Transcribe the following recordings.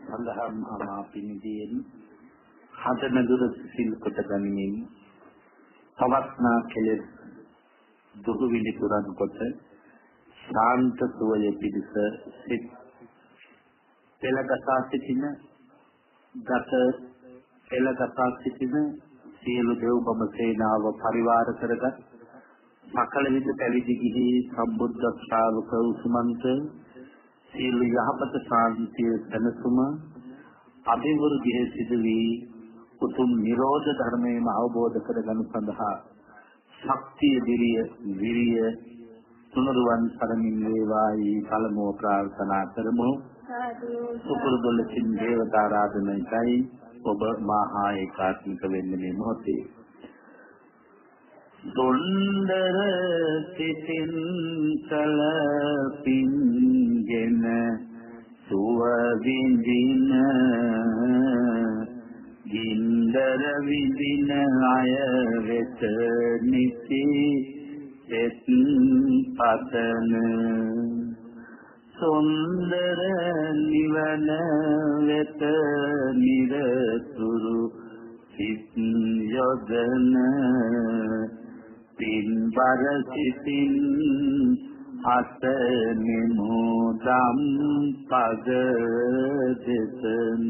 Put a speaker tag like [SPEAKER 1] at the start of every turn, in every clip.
[SPEAKER 1] සඳහම් අමාපිනිදීන් හදන දුර සිල් කොට ගනිමින් පවත්නා කෙලෙස් දුරු විලිතුරන් කොට ශාන්ත සුවය පිණිස සිත් පෙළගසා සිටින ගත පෙළගසා සිටින සියලු දෙව් බඹ සේනාව පරිවාර කරගත් සකල විද පැවිදි ගිහි සම්බුද්ධ ශ්‍රාවක උසමන්ත සියලු යහපත ශාන්තිය සැනසුම අභිවෘද්ධිය සිදු වී උතුම් නිරෝධ ධර්මයේම අවබෝධ කරගනු සඳහා ශක්තිය විරිය තුනුරුවන් සරමින් වේවායි පළමුව ප්‍රාර්ථනා කරමු. සුපුරුදුලකින් දේවතා ආරාධනයයි ඔබ මහා ඒකාත්මික වෙන්නේ මේ මොහොතේ. දුන්දර සිතින් කලපින්ගෙන සුව විඳින ගින්දර විඳින අය වෙත නිසි සෙත් පතන සුන්දර නිවන වෙත නිරතුරු සිත් යොදන පින්බර සිතින් අතනෙමු දම් පද දෙතන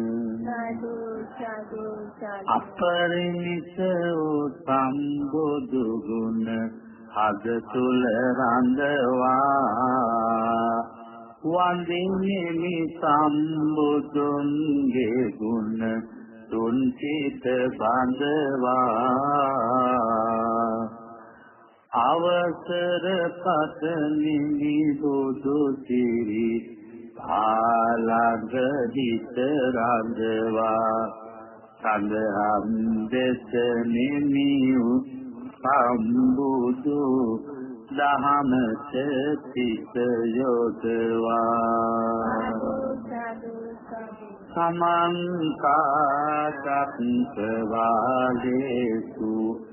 [SPEAKER 1] අපරිමිත සම්බුදු ගුණ අද තුල රඳවා වන්දින්නේ සම්බුදුන්ගේ ගුණ තුන් සිත බඳවා අවසර පතනි බුදු සිරි ආලංග හිත රඳවා සඳහම් දෙස නිමියු සම්බුදු දහමත සිත යොදවා සමන්කාසත්වාලේසු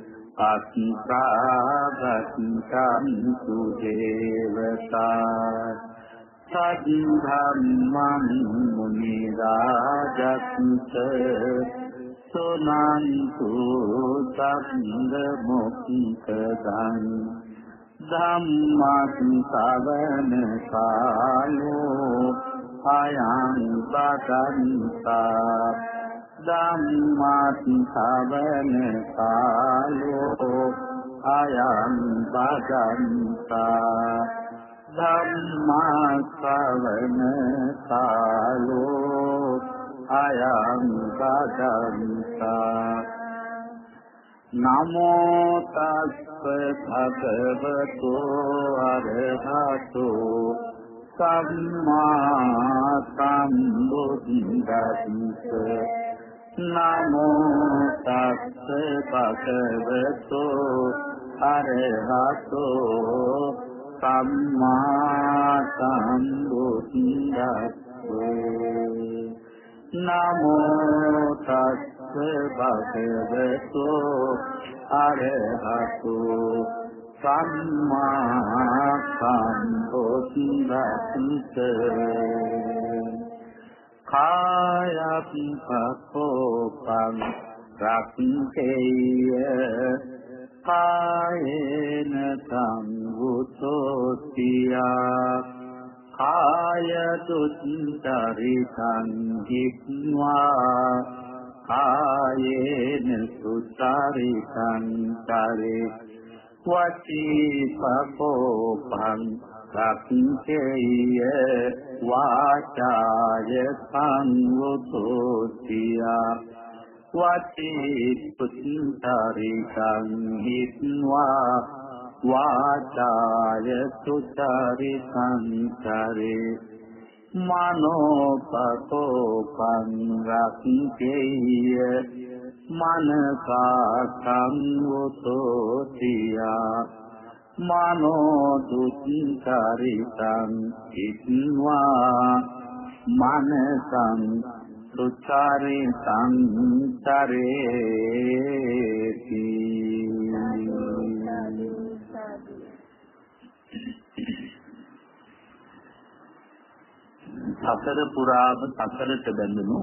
[SPEAKER 1] අත්ථාගතන්තු දේවතා සද්ධම්මං මුනි රාජස්ස සෝනන්තු සම්ද මොක්ඛදං ධම්මං සවන කාලෝ අයං බදන්තා ධම්මං සවන කාලෝ අයං බදන්තා ධම්මං සවන කාලෝ අයං බදන්තා නමෝ තස්ස භගවතු අරහතෝ සම්මා සම්බුද්දස්ස නමෝ තස්ස භගවතු අරහතෝ සම්මා සම්බුද්දස්ස නමෝ තස්ස භගවතු අරහතෝ සම්මා සම්බුද්දස්ස කායප්පකෝපං රක්ඛේය කායේන සංවුතෝතියා කාය දුත්තරිතං හික්ඛ්වා කායේන සුතරිතං තරේ වචීපකෝපං රක්ඛේය වාචාය සංවුතෝතියා වචීපුත්තරිතං හික්ඛ්වා වාචාය සුතරිතං තරේ මනෝපකෝපං රක්ඛේය මනසා සංවුතෝතියා මනෝ දුක්ඛරිතං ඉත්වා මනසං සුචාරිතං තරේති සතර පුරාම සතරට බැඳුණු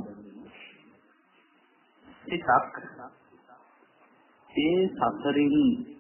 [SPEAKER 1] එකක් ඒ සතරින්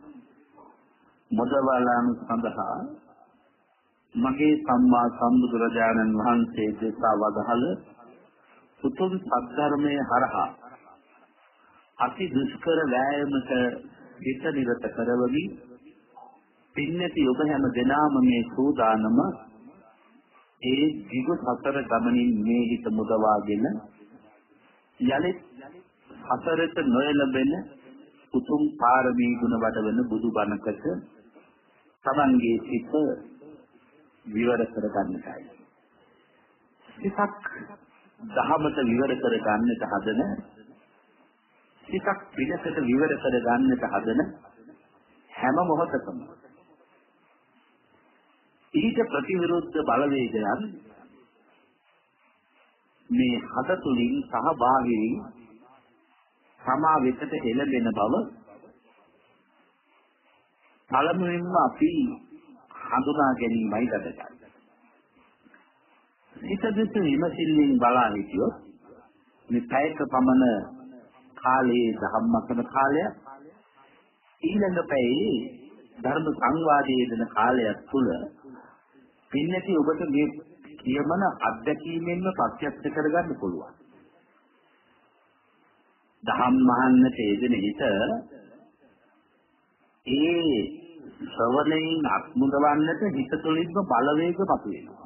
[SPEAKER 1] මොදවලාන සඳහා මගේ සම්මා සම්බුදුරජාණන් වහන්සේ දේශා වදාළ උතුම් සත්‍ය හරහා අති දුෂ්කර වෑයමක හිත නිරත කරවමි. පින්නති ඔබ හැම දෙනාම මේ සූදානම ඒ දිගු සතර ගමනින් මේ හිත මුදවාගෙන යලිත් හතරට නොයලබෙන උතුම් පාරමී ගුණ වඩවන බුදු බණකට තමන්ගේ සිත විවර කර ගන්නටයි. සිතක් දහමට විවර කර ගන්නට හදන, සිතක් පිටකට විවර කර ගන්නට හදන හැම මොහොතකම ඊට ප්‍රතිවිරුද්ධ බලවේගයන් මේ හද තුලින් සහභාගී සමා වෙතට එළඹෙන බව පළමුවෙන්ම අපි හඳුනා ගැනීමයි වැදගත්. හිත දෙස විමසිල්ලෙන් බලා හිටියොත් මේ පැයක පමණ කාලයේ ධම්මකන කාලය ඊළඟ පැයේ ධර්ම සංවාදයේ දෙන කාලයක් තුල පින්නති ඔබට මේ කියමන අත්දැකීමෙන්ම ප්‍රත්‍යක්ෂ කරගන්න පුළුවන්. ධම්මහන්නට යෙදෙන හිත ඒ ශ්‍රවණයෙන් අත්මුදවන්නට හිත තුළින්ම බලවේග මතුවෙනවා.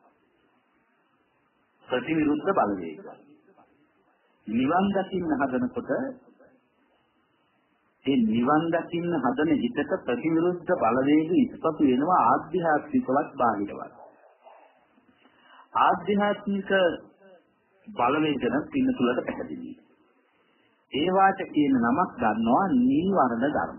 [SPEAKER 1] ප්‍රතිවිරුද්ධ බලවේග. නිවන් දකින්න හදනකොට ඒ නිවන් දකින්න හදන හිතට ප්‍රතිවිරුද්ධ බලවේග ඉස්පතු වෙනවා ආධ්‍යාත්මිකවත් බාහිරවත්. ආධ්‍යාත්මික බලවේග නම් පින්න තුලට පැහැදිලි. ඒවාට කියන නමක් ගන්නවා නීවරණ ධර්ම.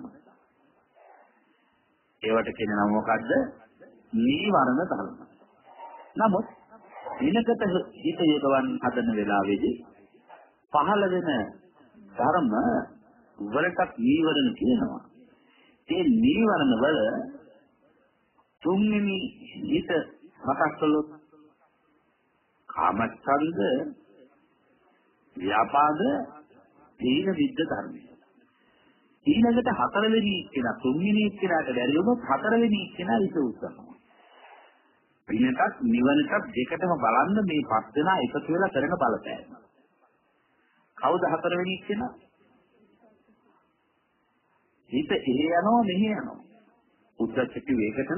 [SPEAKER 1] ඒවට කියන නම මොකද්ද? නීවරණ ධර්ම. නමුත් දිනකට හිත යොදවන්න හදන වෙලාවේදී පහළ වෙන ධර්ම වලට නීවරණ කියනවා. ඒ නීවරණ වල තුන්වෙනි හිත මතක් කළොත් කාමච්ඡන්ද, ව්‍යාපාද, තීන විද්ද ධර්මය. ඊළඟට හතරවෙනි කෙනා තුන්වෙනි කෙනාට බැරි වුණොත් හතරවෙනි කෙනා ඉත උත්සාහනවා. පිනටත් නිවනටත් දෙකටම බලන්න මේ පස් දෙනා එකතු වෙලා කරන බලපෑම. කවුද හතරවෙනි කෙනා? හිත එහෙ යනවා මෙහෙ යනවා. උද්දච්ච වේගකටම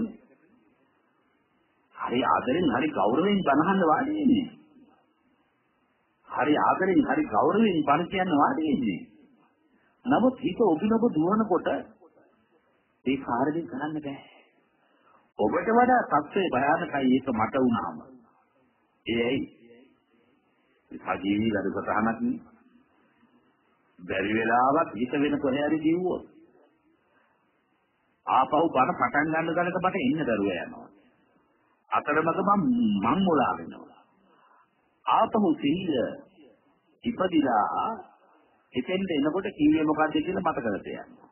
[SPEAKER 1] හරි ආදරෙන් හරි ගෞරවයෙන් බනහන්න වාඩි වෙන්නේ. හරි ආදරෙන් හරි ගෞරවයෙන් බන කියන්න වාඩි වෙන්නේ. නමුත් හිත ඔබිනොබ දුවනකොට ඒ කාර්යය කරන්න බෑ. ඔබට වඩා සත්‍යය භයානකයි ඒක මට වුණාම. ඒ ඇයි? සජීවී වැඩසටහනක් නේ. බැරි වෙලාවක් හිත වෙන කොහේ හරි කිව්වොත් ආපහු බන පටන් ගන්න ගලක මට එන්න දරුව යනවා. අතරමඟ මං මොලා වෙනවා. ආපහු සිහිය ඉපදිලා එතෙන්ට එනකොට කීවේ මොකද්ද කියලා මතකද යනවා.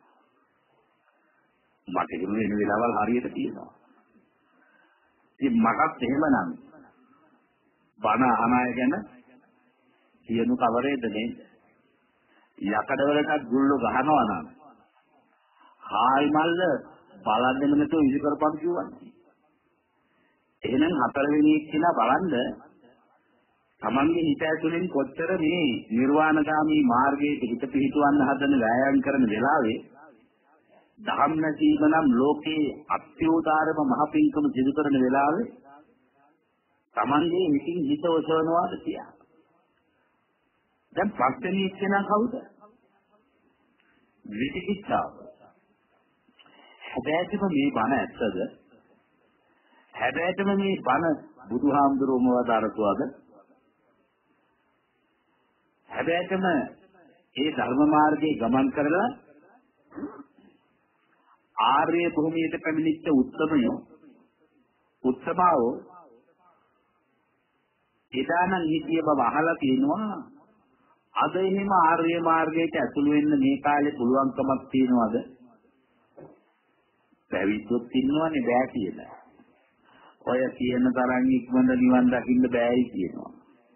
[SPEAKER 1] මට හිතෙන වෙන වෙලාවල් හරියට තියෙනවා. ඉතින් මටත් එහෙමනම් බන අනාය ගැන කියනු කවරේද නේද? යකඩවලටත් ගුල්ලෝ ගහනවා නම් හායි මල්ල බලන්නෙම නැතුව ඉසි කරපන් කියවන්නේ. එහෙනම් හතරවෙනි කියලා බලන්න තමන්ගේ හිත ඇතුලෙන් කොච්චර මේ නිර්වාණගාමී මාර්ගයේ හිත පිහිටවන්න හදන වෑයම් කරන වෙලාවේ දහම් නැතිව නම් ලෝකේ අත්‍යෝදාරම මහපින්කම සිදු කරන වෙලාවේ තමන්ගේ හිතින් හිත ඔසවනවාද කියලා. දැන් පස්වෙනි කෙනා කවුද? විචිකිච්ඡාව. හැබැයිම මේ බණ ඇත්තද? හැබැයිම මේ බණ බුදුහාමුදුරුවෝම වදාරතුවද? හැබැයිම ඒ ධර්ම මාර්ගයේ ගමන් කරලා ආර්ය භූමියට පැමිණිච්ච උත්තමාවෝ එදානම් හිතිය බව අහලා තියෙනවා. අද එහෙම ආර්ය මාර්ගයට ඇතුළු වෙන්න මේ කාලේ පුළුවන්කමක් තියනවද? පැවිද්දොත් ඉන්නවනේ බෑ කියලා. ඔය කියන තරම් ඉක්මනට නිවන් දකින්න බෑයි කියනවා.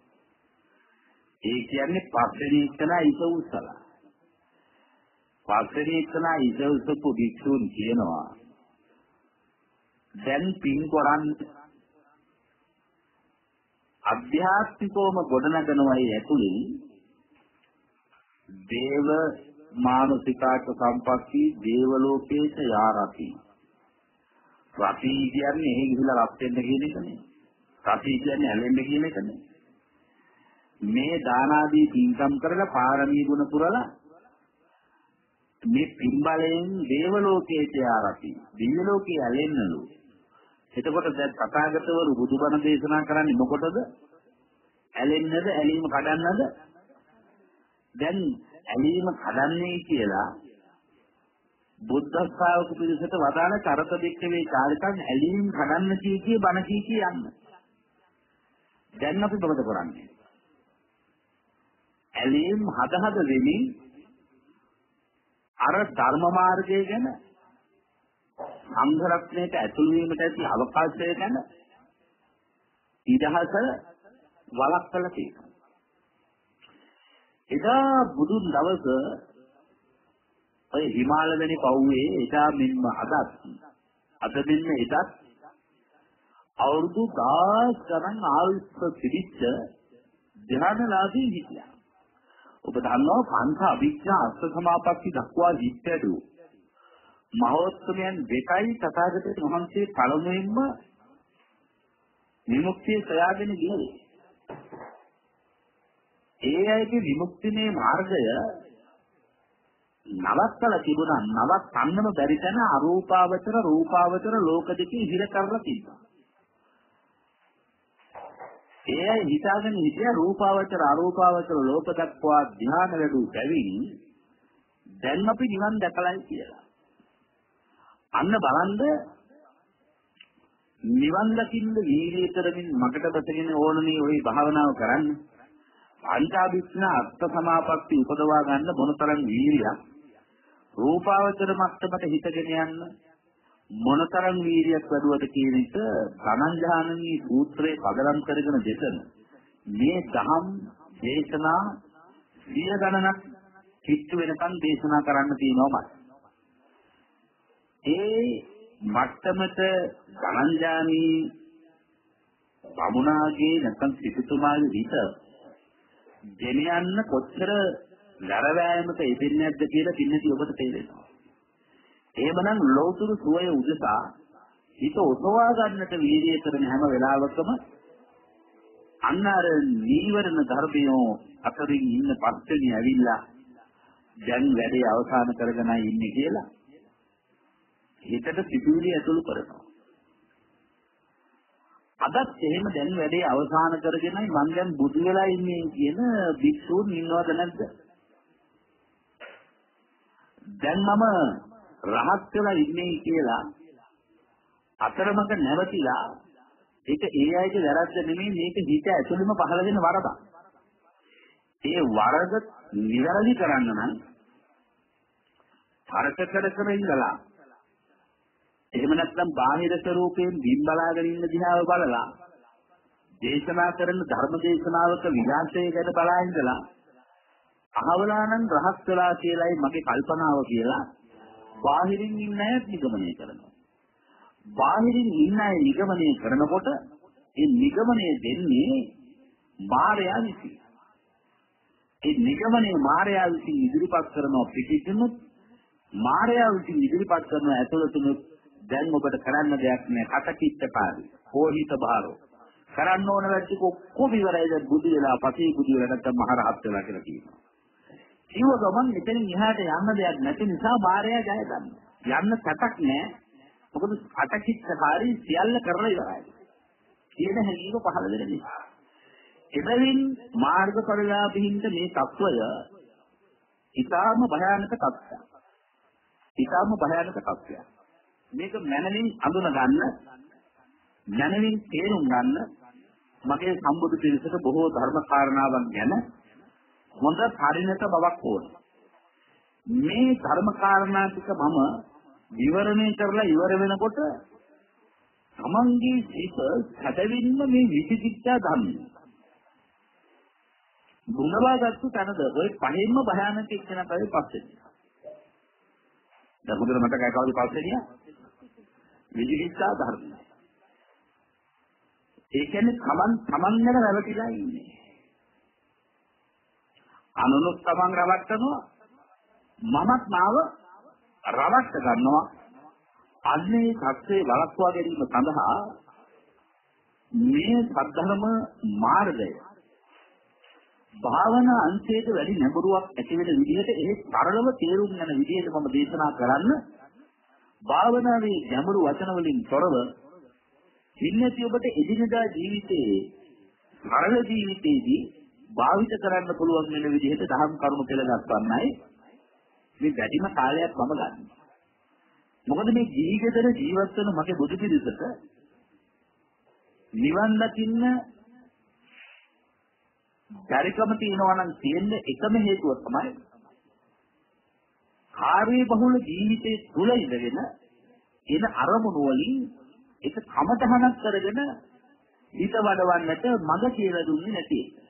[SPEAKER 1] ඒ කියන්නේ පස්වෙනි එක්කලා ඉස උස්සලා. පස්වෙනි එක්කලා ඉස උස්සපු භික්ෂුන් කියනවා දැන් පින් කරන්නේ අධ්‍යාත්මිකවම ගොඩනගනවායි ඇතුළේ දේව මානසිකාට සම්පatti දේව ලෝකේට යාරති. රති කියන්නේ එහෙ ගිහිලා රත් වෙන්න කියන එකනේ. රති කියන්නේ ඇලෙන්න කියන එකනේ. මේ දාන ආදී පින්කම් කරලා පාරමී ගුණ පුරලා මේ පින්බලයෙන් දේව ලෝකේට යාරති. දිව්‍ය ලෝකේ ඇලෙන්නලු. එතකොට දැන් තථාගතවරු බුදුබණ දේශනා කරන්නේ මොකටද? ඇලෙන්නද, ඇලීම කඩන්නද? දැන් ඇලීම කඩන්නේ කියලා බුද්ධ ශ්‍රාවක පිරිසට වදාළ කරත දෙක්කේ කාර්යයන් ඇලීම කඩන්න කී බණ කී යන්න. දැන් අපි මොකද කරන්නේ? ඇලීම් හද වෙමින් අර ධර්ම මාර්ගය ගැන සංඝරත්නයට ඇතුළු වීමට ඇති අවකාශය ගැන ඉදහස වළක්වලා තියෙනවා. එදා බුදුන් දවස ඔය හිමාල වෙනි පවුවේ එදා මෙන්න අද මෙන්න එදත් අවුරුදු 10 ගණන් ආයුෂ පිළිච්ච ධ්‍යානලාභී හිටියා. ඔබ දන්නවා පංච අභිඥා අෂ්ට සමාපatti දක්වා හිට්ටු මහෝත්තමයන් දෙකයි තථාගතයන් වහන්සේ පළමුවෙන්ම විමුක්තිය සොයාගෙන ගියේ. ඒ අයගේ විමුක්තිමේ මාර්ගය නවත්තලා තිබුණා. නවත්තන්නම බැරි තැන අරූපාවචර රූපාවචර ලෝක දෙකේ හිර කරලා තිබ්බා. ඒ අය හිතාගෙන හිටියා රූපාවචර අරූපාවචර ලෝක දක්වා ධ්‍යාන වැඩි බැවින් දැන් අපි නිවන් දැකලායි කියලා. අන්න බලන්න නිවන් දකින්න වීර්යය කරමින් මකට බතගෙන ඕනනේ ওই භාවනාව කරන්න. පංචාභිඥා අර්ථ සමාපatti උපදවා ගන්න මොනතරම් වීර්යයක් රූපාවචර මට්ටමට හිතගෙන යන්න මොනතරම් වීර්යයක් වැඩුවද කියන එක ධනංජානනී සූත්‍රයේ පදනම් කරගෙන දෙතන මේ දහම් දේශනා සිය ගණනක් කිට්ටු වෙනකන් දේශනා කරන්න තියෙනවා. ඒ මට්ටමට ධනංජානී බමුණාගේ නැත්නම් සිටුතුමාගේ හිත ගෙනියන්න කොච්චර නරවැයමක ඉදින්නේ නැද්ද කියලා පින්නදී ඔබට තේරෙනවා. එහෙමනම් ලෞතුරු සුවය උදෙසා හිත ඔසවා ගන්නට වීර්යය කරන හැම වෙලාවකම අන්න අර නීවරණ ධර්මයෝ අතරින් ඉන්න පස්වෙනි ඇවිල්ලා දැන් වැඩේ අවසන් කරගෙන ඉන්නේ කියලා හිතට සිතුවිලි ඇතුළු කරනවා. අදත් එහෙම දැන් වැඩේ අවසන් කරගෙනයි මම දැන් බුදු වෙලා ඉන්නේ කියන භික්ෂුන් ඉන්නවද නැද්ද? දැන් මම රහත් වෙලා ඉන්නේ කියලා අතරමඟ නැවතිලා ඒක ඒ අයගේ වැරද්ද නෙමෙයි, මේක හිත ඇතුළෙම පහළ වෙන වරදක්. ඒ වරද නිවැරදි කරන්න නම් තරක කර ඉඳලා එහෙම නැත්නම් බාහිර ස්වરૂපයෙන් බිම් බලාගෙන ඉන්න දිහාව බලලා දේශනා කරන ධර්ම දේශනාවක විලාසය ගැන බලා ඉඳලා අහවලා නම් රහත් වෙලා කියලායි මගේ කල්පනාව කියලා බාහිරින් ඉන්න අය නිගමනය කරනවා. බාහිරින් ඉන්න අය නිගමනය කරනකොට ඒ නිගමනය දෙන්නේ මායя විසින්. ඒ නිගමනය මායя විසින් ඉදිරිපත් කරන පිටිනුත් මායя විසින් ඉදිරිපත් කරන ඇතුළතුනුත් දැන් ඔබට කරන්න දෙයක් නැහැ. කටකිට්ටපාරි හෝහිත බාරෝ කරන්න ඕන වැඩ ඔක්කොම ඉවරයි. දැන් බුදු වෙලා පසේ බුදු වෙලා නැත්නම් මහරහත් වෙලා කියලා කියනවා. ඊව ගමන් මෙතනින් එහාට යන්න දෙයක් නැති නිසා මායя ජය ගන්නවා. යන්න සැපක් නැහැ. මොකද කටකිට්ටපාරි සියල්ල කරලා ඉවරයි කියන හැඟීම පහළ වෙන නිසා. එබැවින් මාර්ගඵලලාභීන්ට මේ తত্ত্বය ඊටාම භයානක తত্ত্বයක්. ඊටාම භයානක తত্ত্বයක්. මේක මනමින් අඳුන ගන්න, මනමින් තේරුම් ගන්න මගේ සම්බුදු පිරිසට බොහෝ ධර්ම කාරණාවන් ගැන හොඳ පරිණත බවක් ඕන. මේ ධර්ම කාරණා ටික මම විවරණය කරලා ඉවර වෙනකොට තමන්ගේ සිත සැදෙන්න මේ විචිකිච්ඡා ධර්ම. දුනවාගත්තු තැනද ඔය පහෙන්ම භයානක එක්කෙනා තමයි පස්සේ. දැන් හොඳට මතකයි කවුද පස්සේනියා? විචිකිච්ඡා ධර්ම. ඒ කියන්නේ තමන් ගැන රැවටිලා ඉන්නේ. අනුනුත් තමන් රවට්ටනවා මමත් මාව රවට්ට ගන්නවා. අන්නේ සත්‍යයේ වළක්වා ගැනීම සඳහා මේ සද්ධර්ම මාර්ගය භාවනා අංශයට වැඩි නැඹුරුවක් ඇති වෙන විදිහට ඒ සරලව තේරුම් ගන්න විදිහට මම දේශනා කරන්න භාවනාවේ ගැඹුරු වචන වලින් තොරව ඉන්නේ ඔබට එදිනදා ජීවිතයේ සරල ජීවිතයේදී භාවිත කරන්න පුළුවන් වෙන විදිහට දහම් කරුණු කියලා දක්වන්නයි මේ වැඩිම කාලයක් මම ගන්න. මොකද මේ ජීවිතේට ජීවත් වෙන මගේ බුදු පිළිසක නිවන් දකින්න ධෛර්යකම තියෙනවා නම් තියෙන එකම හේතුව තමයි කාර්ය බහුල ජීවිතයේ තුල ඉඳගෙන එන අරමුණු වලින් ඒක කමතහනක් කරගෙන හිත වඩවන්නට මඟ කියලා දුන්නේ නැති එක.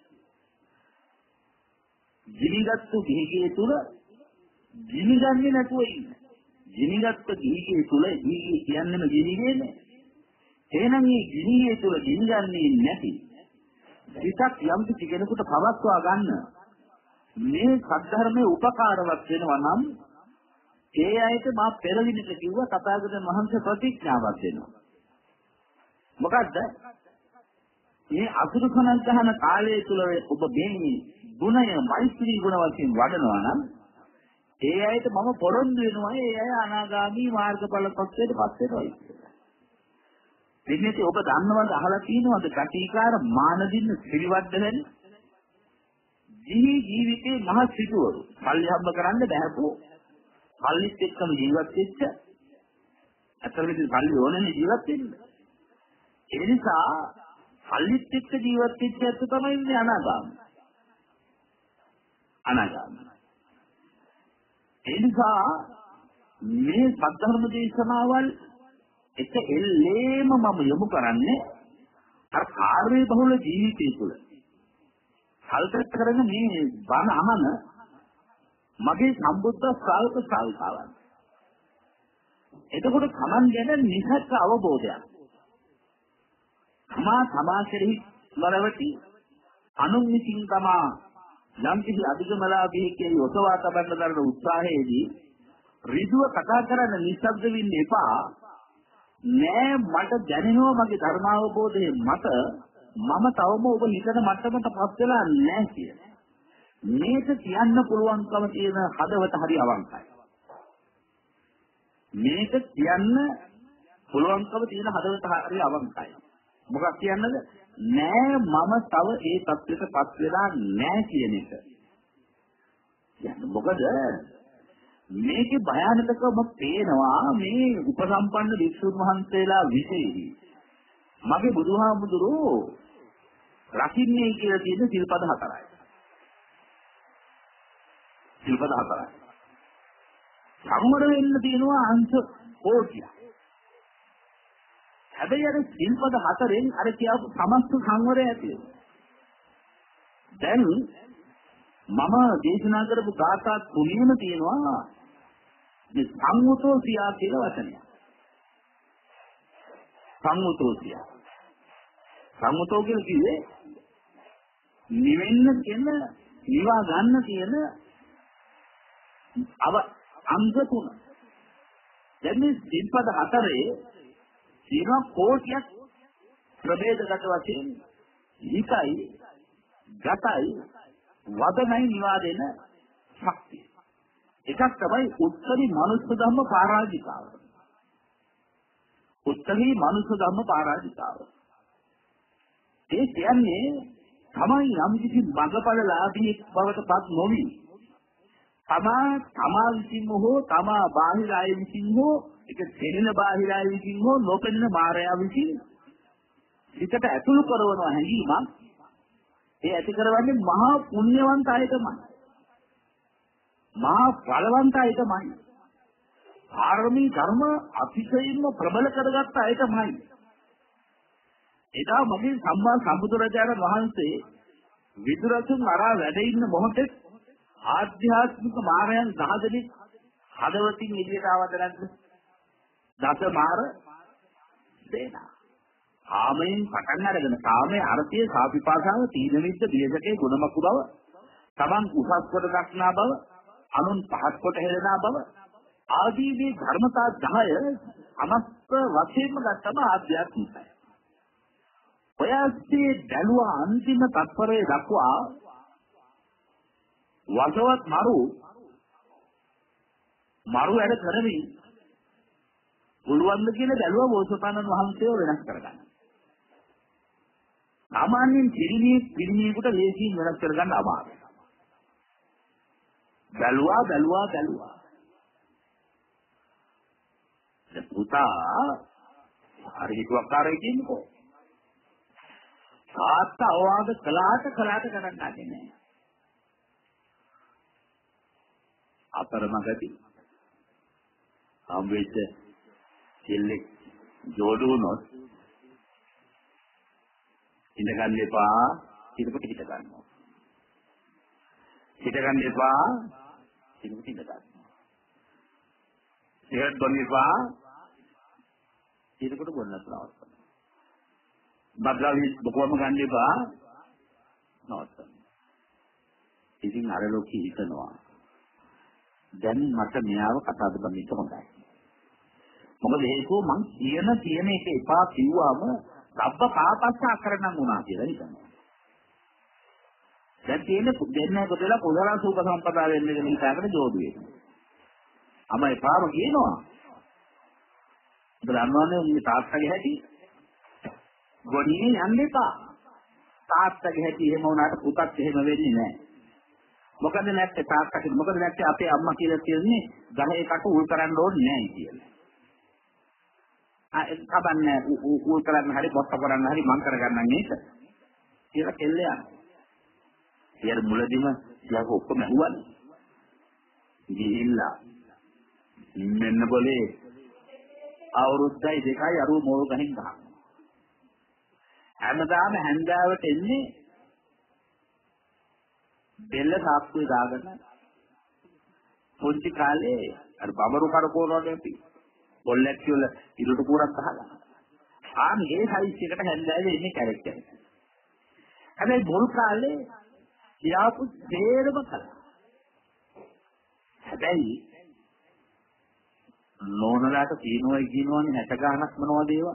[SPEAKER 1] ජීවිතතු ගිහිගේ තුල ජීවිතන්නේ නැතුව ඉන්න. ජීවිතත් ගිහිගේ තුල ජීවි කියන්නේම ජීවිතේනේ. එහෙනම් මේ ජීවිතය තුල ජීවිතන්නේ නැති හිතක් යම් කිසි කෙනෙකුට පවත්වා ගන්න මේ සද්ධර්මයේ උපකාරවත් වෙනවා නම් ඒ අයට මා පෙරවිනිට කිව්වා තථාගතයන් වහන්සේ ප්‍රතිඥාවක් දෙනවා. මොකද්ද? මේ අසුරු කණන් ගහන කාලය තුල ඔබ මේ ගුණය මෛත්‍රී ගුණ වශයෙන් වඩනවා නම් ඒ අයට මම පොරොන්දු වෙනවා ඒ අය අනාගාමී මාර්ගඵල පස්සේට පත් වෙනවා. එන්නේ ඔබ දන්නවද අහලා තියෙනවද කටීකාර මානදින්න පිළිවද්දලෙන් ජීවිතේ මහ සිටුවරු පල්ලි හම්බ කරන්න බෑපෝ පල්ලිත් එක්කම ජීවත් වෙච්ච අතරමැද පල්ලි ඕනනේ ජීවත් වෙන්න. ඒ නිසා පල්ලිත් එක්ක ජීවත් වෙච්ච ඇත්ත තමයි ඉන්නේ අනාගාමී. ඒ නිසා මේ සද්ධර්ම දේශනාවල් එක එල්ලේම මම යොමු කරන්නේ අර කාර්ය බහුල ජීවිතය තුළ කල්පනා කරන මේ බණ අහන මගේ සම්බුද්ධ ශ්‍රාවක ශ්‍රාවිකාවන්. එතකොට Taman ගැන නිසක අවබෝධයක්. තමා කෙරෙහි වරවටි අනුන් විසින් තමා යම් කිසි අධිගමලාභී කියන ඔසවා තබන්න දරන උත්සාහයේදී ඍජුව කතා කරන්න නිශ්ශබ්ද වෙන්න එපා. නෑ මට දැනෙනවා මගේ ධර්මාවබෝධයේ මත මම තවම ඔබ හිතන මට්ටමටපත් වෙලා නැහැ කියලා. මේක කියන්න පුළුවන්කම තියෙන හදවත හරි අවංකයි. මේක කියන්න පුළුවන්කම තියෙන හදවත හරි අවංකයි. මොකක් කියන්නද? නෑ මම තව ඒ තත්ත්වයටපත් වෙලා නැහැ කියන එක. මොකද මේකේ භයානකකම පේනවා මේ උපසම්පන්න වික්ෂුන් වහන්සේලා විශේෂයි. මගේ බුදුහාමුදුරෝ රකින්නේ කියලා තියෙන සිල්පද 4යි. සිල්පද 4යි. සම්මර වෙන්න තියෙනවා අංශ කෝටියක්. හැබැයි අර සිල්පද 4ෙන් අර කියපු සමස්ත සංවරය ඇති වෙනවා. දැන් මම දේශනා කරපු ගාථා තුනේම තියෙනවා මේ සංවතෝ සියා කියලා වචනය. සංවතෝ සියා. සංවතෝ කියන්නේ නිවෙන්න කියන නිවා ගන්න කියන අංග තුන. දැන් මේ සිල්පද 4 තියෙනවා කෝටියක් ප්‍රභේදගත වශයෙන් හිතයි ගතයි වදනයි නිවා දෙන ශක්තිය. එකක් තමයි උත්තරී මනුෂ්‍ය ධර්ම පරාජිකාව. උත්තරී මනුෂ්‍ය ධර්ම පරාජිකාව. ඒ කියන්නේ තමයි යම් කිසි මඟඵලලාභී බවට පත් නොවි. තමා විසින්ම හෝ තමා බාහිර අය විසින් හෝ ඒක දෙන්න බාහිර අය විසින් හෝ නොපෙනෙන මායя විසින් හිතට ඇතුළු කරන හැඟීමක් ඒ ඇති කරවන්නේ මහා පුණ්‍යවන්ත අය තමයි. මහා බලවන්ත අය තමයි. ආර්මී ධර්ම අතිශයින්ම ප්‍රබල කරගත්ත අය තමයි. එදා මගේ සම්මා සම්බුදුරජාණන් වහන්සේ විදුරතුන් අරා වැඩ ඉන්න මොහොතේ ආධ්‍යාත්මික මායයන් 10 දෙනෙක් හදවතින් එළියට ආවද නැද්ද? දස මාර සේනා. කාමයෙන් පටන් අරගෙන කාමයේ අර්ථය සාපිපාසාව තීන විද්ද බියසකේ ගුණමකු බව, තමන් උසස් කොට දක්නා බව, අනුන් පහත් කොට හෙළනා බව ආදී මේ ධර්මතා 10 අමස්ත වශයෙන්ම ගත්තම ආධ්‍යාත්මිකයි. ඔයස්සේ දැලුවා අන්තිම තත්පරයේ දක්වා වසවත් මරු වැඩ කරමින් පුළුවන් ද කියන දැලුවා බෝසතාණන් වහන්සේව වෙනස් කරගන්න. සාමාන්‍යයෙන් පිරිමියෙකුට ලේසියෙන් වෙනස් කරගන්න අමාරුයි. දැලුවා. පුතා හරි හිතුවක්කාරයෙක් ඉන්නකෝ. තාත්තා අවවාද කළාට කරන්න නැහැ. අතරමඟදී හම්බෙච්ච කෙල්ලෙක් ජෝඩු වුණොත් ඉඳ ගන්න එපා, ඉඳපොට හිට ගන්නවා. හිට ගන්න එපා, ඉඳපොට හිට ගන්නවා. සිගරට් බොන්න එපා, ඉඳපොට බොන්නත් නවත්තනවා. බද්දාවි බොකවම ගන්න එපා, නවත්තනවා. ඉතින් අර ලෝකෙ හිතනවා දැන් මට මෙයාව කතාද බඳින්න හොඳයි. මොකද හේතුව මං කියන එක එපා කිව්වම සබ්බ පාපස්සා කරනම් වුණා කියලා හිතනවා. දැන් තියෙන්නේ දෙන්නේ කොටලා පොදලා සූප සම්පදා වෙන්නේ කියන හිතාගෙන ජෝඩු වෙනවා. අම එපාම කියනවා. බලන්නෝනේ මේ තාත්තගේ හැටි. ගොඩියේ යන්න එපා. තාත්තගේ හැටි එහෙම වුණාට පුතත් එහෙම වෙන්නේ නැහැ. මොකද නැත්තේ තාත්තට මොකද නැත්තේ අපේ අම්මා කියලා කියන්නේ ගහේ කට උල් කරන්න ඕනේ නැහැ කියලා. කබන්නේ උල් කරන්න හරි බොත්ත කරන්න හරි මං කරගන්නම් නේද කියලා කෙල්ල යනවා. ඊයර මුලදිම යාක ඔක්කොම ඇහුවනේ. ගිහිල්ලා මෙන්න બોලේ අවුරුද්දයි දෙකයි අරුව මොල් ගහින් ගහනවා. හැමදාම හැන්දාවට එන්නේ බෙල්ල සාප්පුවේ දාගෙන පොඩි කාලේ අර බබරු කරකෝනෝනේ අපි පොල්ලක් වල ඉරුට පුරක් අහලා ආන්නේ සයිස් එකට හැන්දාවේ ඉන්නේ කැරක්ටර්. හැබැයි බොල් කාලේ යාපු දෙරම කළා. හැබැයි නෝනලාට කියනවයි කියනවනේ 60 ගානක් මොනවද ඒවා?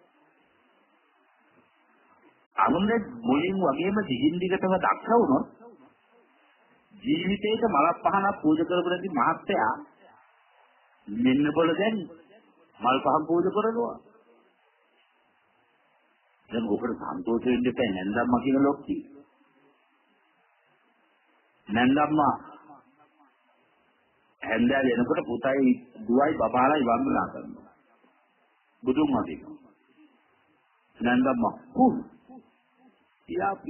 [SPEAKER 1] අනුන්ගේ මුලින් වගේම දිගින් දිගටම දක්ෂ වුණොත් ජීවිතේට මලක් පහනක් පූජා කරපු නැති මහත්තයා මෙන්න බොල දැන් මල් පහන් පූජා කරනවා. දැන් ඔකට සන්තෝෂ වෙන්න එපා නැන්දම්මා කියන ලොක්කි. නැන්දම්මා හැන්දෑව වෙනකොට පුතයි දුවයි බබාලයි වන්දනා කරනවා. බුදුන් වහන්සේ. නැන්දම්මා යාපි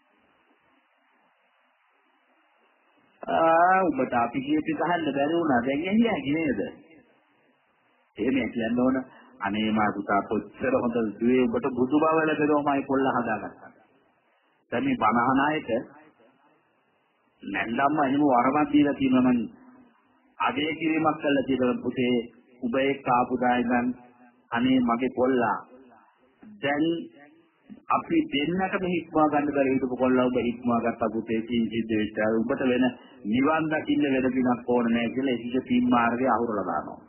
[SPEAKER 1] ඔබට අපි කීපි ගහන්න බැරි වුණා දැන් ඇහිලා නේද? එහෙම කියන්න ඕන. අනේ මා පුතා කොච්චර හොඳ දුවේ ඔබට බුදු බව ලැබෙනවමයි කොල්ල හදාගත්තා. දැන් මේ බණහන අයට නැන්දම්ම එහෙම වරමක් දීලා තියෙනවා නම් අගේ කිරීමක් කළා තියෙනවා පුතේ ඔබ එක්ක ආපු දායකයන් අනේ මගේ කොල්ලා දැන් අපි දෙන්නටම හික්මවා ගන්න බැරි හිටපු කොල්ලා ඔබ හික්මවා ගත්තා පුතේ සිද්ධ වෙච්ච ඔබට වෙන නිවන් දකින්න වෙන දිනක් ඕන නැහැ කියලා ඒකේ තීම් මාර්ගය අහුරලා දානවා.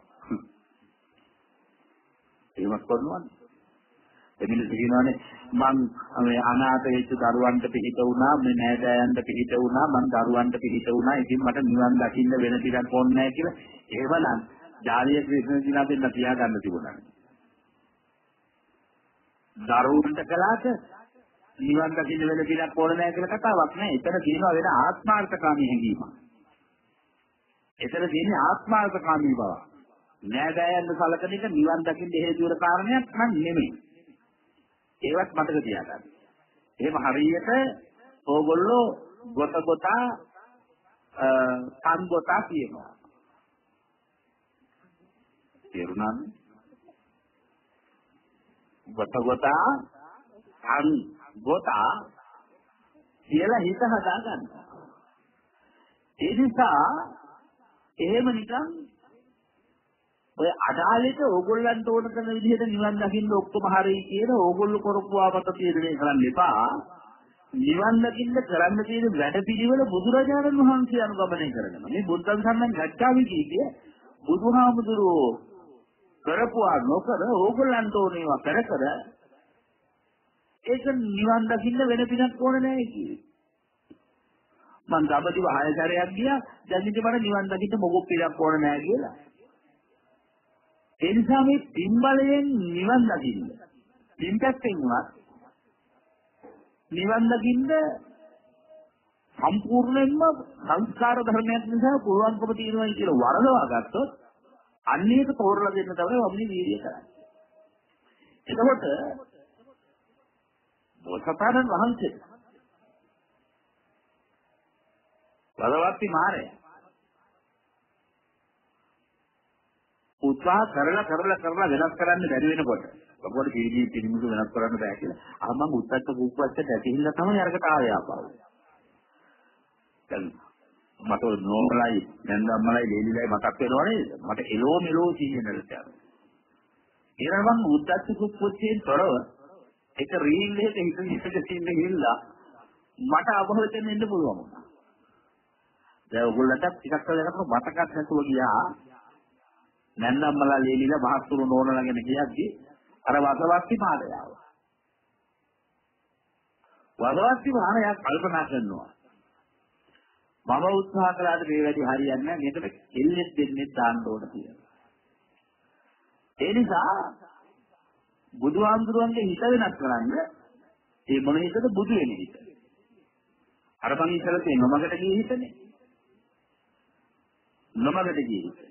[SPEAKER 1] ඒවත් කරනවනේ. එමිල කියනවානේ මං මේ අනාථ වෙච්ච දරුවන්ට පිහිට වුණා මේ නෑදෑයන්ට පිහිට වුණා මං දරුවන්ට පිහිට වුණා ඉතින් මට නිවන් දකින්න වෙන දිනක් ඕන නැහැ කියලා. එහෙමනම් ජාතිය ක්‍රිස්තියානි දින දෙන්න තියාගන්න තිබුණා. දරුවන්ට කළාට නිවන් දකින්න වෙන දිනක් ඕන නැහැ කියලා කතාවක් නෑ. එතන කියනවා වෙන ආත්මාර්ථකාමී හැඟීමක්. එතන තියෙන්නේ ආත්මාර්ථකාමී බව. නෑදෑයන් සලකන එක නිවන් දකින්න හේතු වෙන කාරණයක් නම් නෙමෙයි. ඒවත් මතක තියාගන්න. එහෙම හරියට ඕගොල්ලෝ ගොතා කන් කියනවා. තේරුණාද? ගොතා අන් ගෝතා කියලා හිත හදා ගන්නවා. ඒ නිසා එහෙම නිකන් ඔය අඩාලෙට ඕගොල්ලන්ට ඕන කරන විදිහට නිවන් දකින්න ඔක්කොම හරියි කියන ඕගොල්ලෝ කරපුවාමත තීරණය කරන්න එපා. නිවන් දකින්න කරන්න තියෙන වැඩපිළිවෙල බුදුරජාණන් වහන්සේ අනුගමනය කරනවා. මේ බුද්ධං සම්මන් ගච්ඡාමි කියේ බුදුහාමුදුරුවෝ කරපුවා නොකර ඕගොල්ලන්ට ඕනේවා කර කර ඒක නිවන් දකින්න වෙන පිනක් ඕනේ නැහැ කියේ. මං දඹදිව 6 සැරයක් ගියා දැන් ඉතින් මට නිවන් දකින්න මොකක් පිනක් ඕනේ නැහැ කියලා. ඒ නිසා මේ පින් බලයෙන් නිවන් දකින්න පින්පැත්තෙන්වත් නිවන් දකින්න සම්පූර්ණයෙන්ම සංස්කාර ධර්මයක් නිසා පුළුවන්කම තියෙනවා කියලා වරදවා ගත්තොත් අන්න ඒක තෝරලා දෙන්න තමයි වම්නි වීර්යය කරන්නේ. එතකොට බෝසතාණන් වහන්සේ වරවත්ති මාරය උත්සාහ කරලා වෙනස් කරන්න බැරි වෙනකොට ඔබට කීදී පිළිමුදු වෙනස් කරන්න බෑ කියලා අර මම උත්තර කුප්පච්චට ඇතිහිල්ල තමයි අරකට ආවේ ආපහු. දැන් මට නෝමලයි නැන්දම්මලයි ලේලිලයි මතක් වෙනවනේ මට එලෝ මෙලෝ සීනලට යනවා. ඊළඟ මම උත්තර කුප්පච්චෙන් තොරව එක රීල් එකක හිතක තියෙන හිල්ලා මට අපහසුයෙන් එන්න පුළුවන් වුණා. දැන් ඔයගොල්ලන්ට ටිකක් වෙනකොට මතකත් නැතුව ගියා. නැන්දම්මලා ලේලිලා මහත්තුරු නෝනලා ගැන කියද්දි අර වසවත්ති මාළය ආවා. වසවත්ති මාළයා කල්පනා කරනවා මම උත්සාහ කළාට මේ වැඩි හරියන්නේ නැහැ මේකට කෙල්ලෙක් දෙන්නෙක් දාන්න ඕන කියලා. ඒ නිසා බුදුහාමුදුරන්ගේ හිත වෙනස් කරන්න ඒ මොන හිතද බුදු වෙන හිත. අර මං ඉස්සලා තියෙන නොමකට ගියේ හිතනේ. නොමකට ගියේ හිත.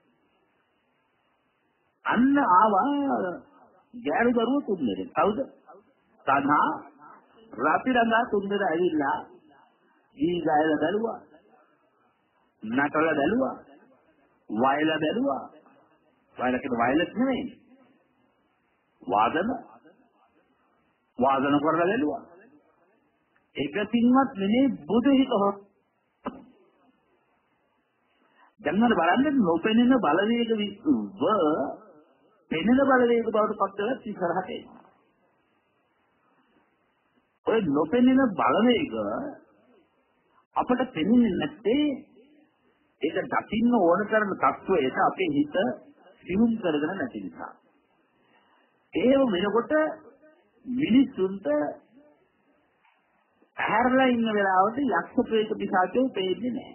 [SPEAKER 1] අන්න ආවා ගෑනු දරුවෝ තුන්දෙනෙක්. කවුද? තණ්හා රාත්‍රී රංගා තුන්දෙනා ඇවිල්ලා දී ගායලා බැලුවා. නටලා බැලුවා. වයලා බැලුවා. වයලා කියන වයලට් නෙමෙයි. වාදන කරලා බැලුවා. එකකින්වත් නෙමෙයි බුදු හිත හොත්. දැන් මම බලන්නේ නොපෙනෙන බලවේග විශ්ව පෙනෙන බලවේග බවට පත් වෙලා ඉස්සරහට එනවා. ඔය නොපෙනෙන බලවේග අපට පෙනෙන්නේ නැත්තේ ඒක දකින්න ඕන කරන තත්වයට අපේ හිත සිවුම් කරගෙන නැති නිසා. ඒව වෙනකොට මිනිසුන්ට ඇහැරලා ඉන්න වෙලාවට යක්ෂ ප්‍රේත පිසාචෝ පේන්නේ නැහැ.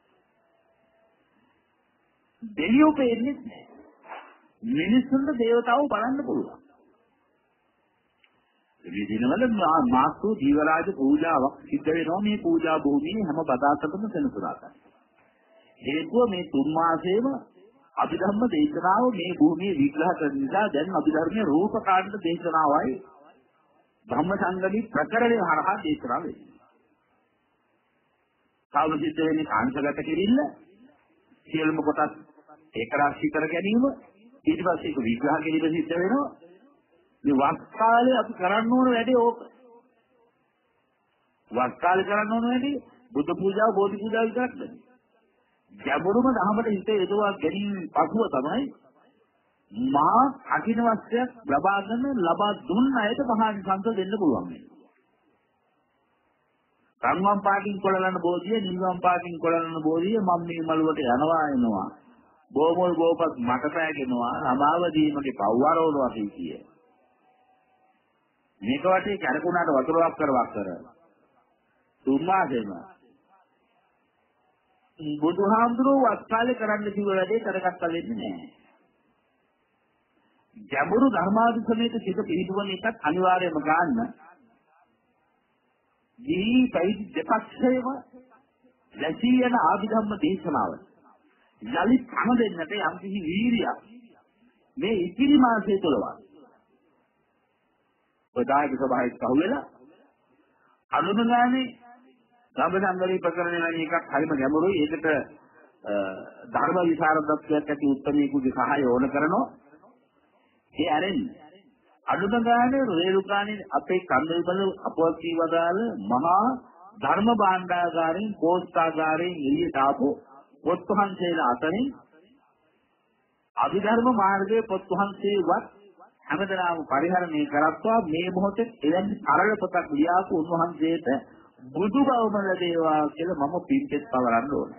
[SPEAKER 1] දෙවියෝ පේන්නේ නැහැ. මිනිස්සුන්ට දේවතාවෝ බලන්න පුළුවන්. මේ දිනවල මාස්තු ජීවරාජ පූජාවක් සිද්ධ වෙනවා මේ පූජා භූමියේ හැම බදාසකම සෙනසුරාදා. හේතුව මේ තුන් මාසෙම අභිධර්ම දේශනාව මේ භූමියේ විග්‍රහ කරන නිසා දැන් අභිධර්මයේ රූපකාණ්ඩ දේශනාවයි ධම්ම සංගමී ප්‍රකරණය හරහා දේශනා වෙන්නේ. කාම සිද්ධ වෙන්නේ කාංශගත කිරිල්ල සියලුම කොටස් ඒකරාශී කර ගැනීම ඊට පස්සේ ඒක විග්‍රහ කිරීම සිද්ධ වෙනවා. මේ වස් කාලේ අපි කරන්න ඕන වැඩේ ඕක. වස් කාලේ කරන්න ඕන වැඩේ බුද්ධ පූජාව බෝධි පූජාව විතරක් නෙවෙයි. ගැඹුරුම ධර්මයට හිත යොදවා ගැනීම පසුව තමයි මා අකින වස්ත්‍රයක් ලබා දුන්න අයට මහානි සංස දෙන්න පුළුවන්. සංවම් පාටින් කොළලන බෝධිය නිවම් පාටින් කොළලන බෝධිය මම මේ මළුවට යනවා එනවා. බොමොල් බෝපත් මට පෑගෙනවා අමාවදීමගේ පව්වරවලුවා කිය. මේක වටේ කැරකුණාට වතුරක් කර තුන්මාසෙම බුදුහාමුදුරුවෝ වස්කාලේ කරන්න කිව්ව වැඩේ කරගත්තා වෙන්නේ නැහැ. ගැඹුරු ධර්මාදිසමේක සිට පිළිතුරන එකත් අනිවාර්යයෙන්ම ගන්න. ජීවිතයි දෙපක්ෂයේම ලැබී යන ආධිධම්ම දේශනාව. යලි කම දෙන්නට යම් කිසි වීරියක් මේ ඉතිරි මාසයේ තුලවත්. ඔදායක සභාවේ කහුවෙලා අනුමගානේ සම්බන්ධංගරී ප්‍රකරණ වෙන එකක් හරිම ගැඹුරුයි. ඒකට ධර්ම විසරදත්වයක් ඇති උත්තරමේකුගේ සහාය ඕන කරනවා. ඒ ඇරෙන්නේ අඩුම ගානේ රේරුකාණේ අපේ කන්දේබල අපවත් වදාළ මහා ධර්ම භාණ්ඩාගාරයෙන් පෝස්තාගාරයෙන් එළියට ආපු පොත් වහන්සේලා අතරින් අභිධර්ම මාර්ගයේ පොත් වහන්සේවත් හැමදෙනාම පරිහරණය කරත්වා මේ මොහොතේ එවැනි සරල පොතක් ලියාපු උන්වහන්සේට බුදු බවම ලැබේවා කියලා මම පින්කෙත් පවරන්න ඕනේ.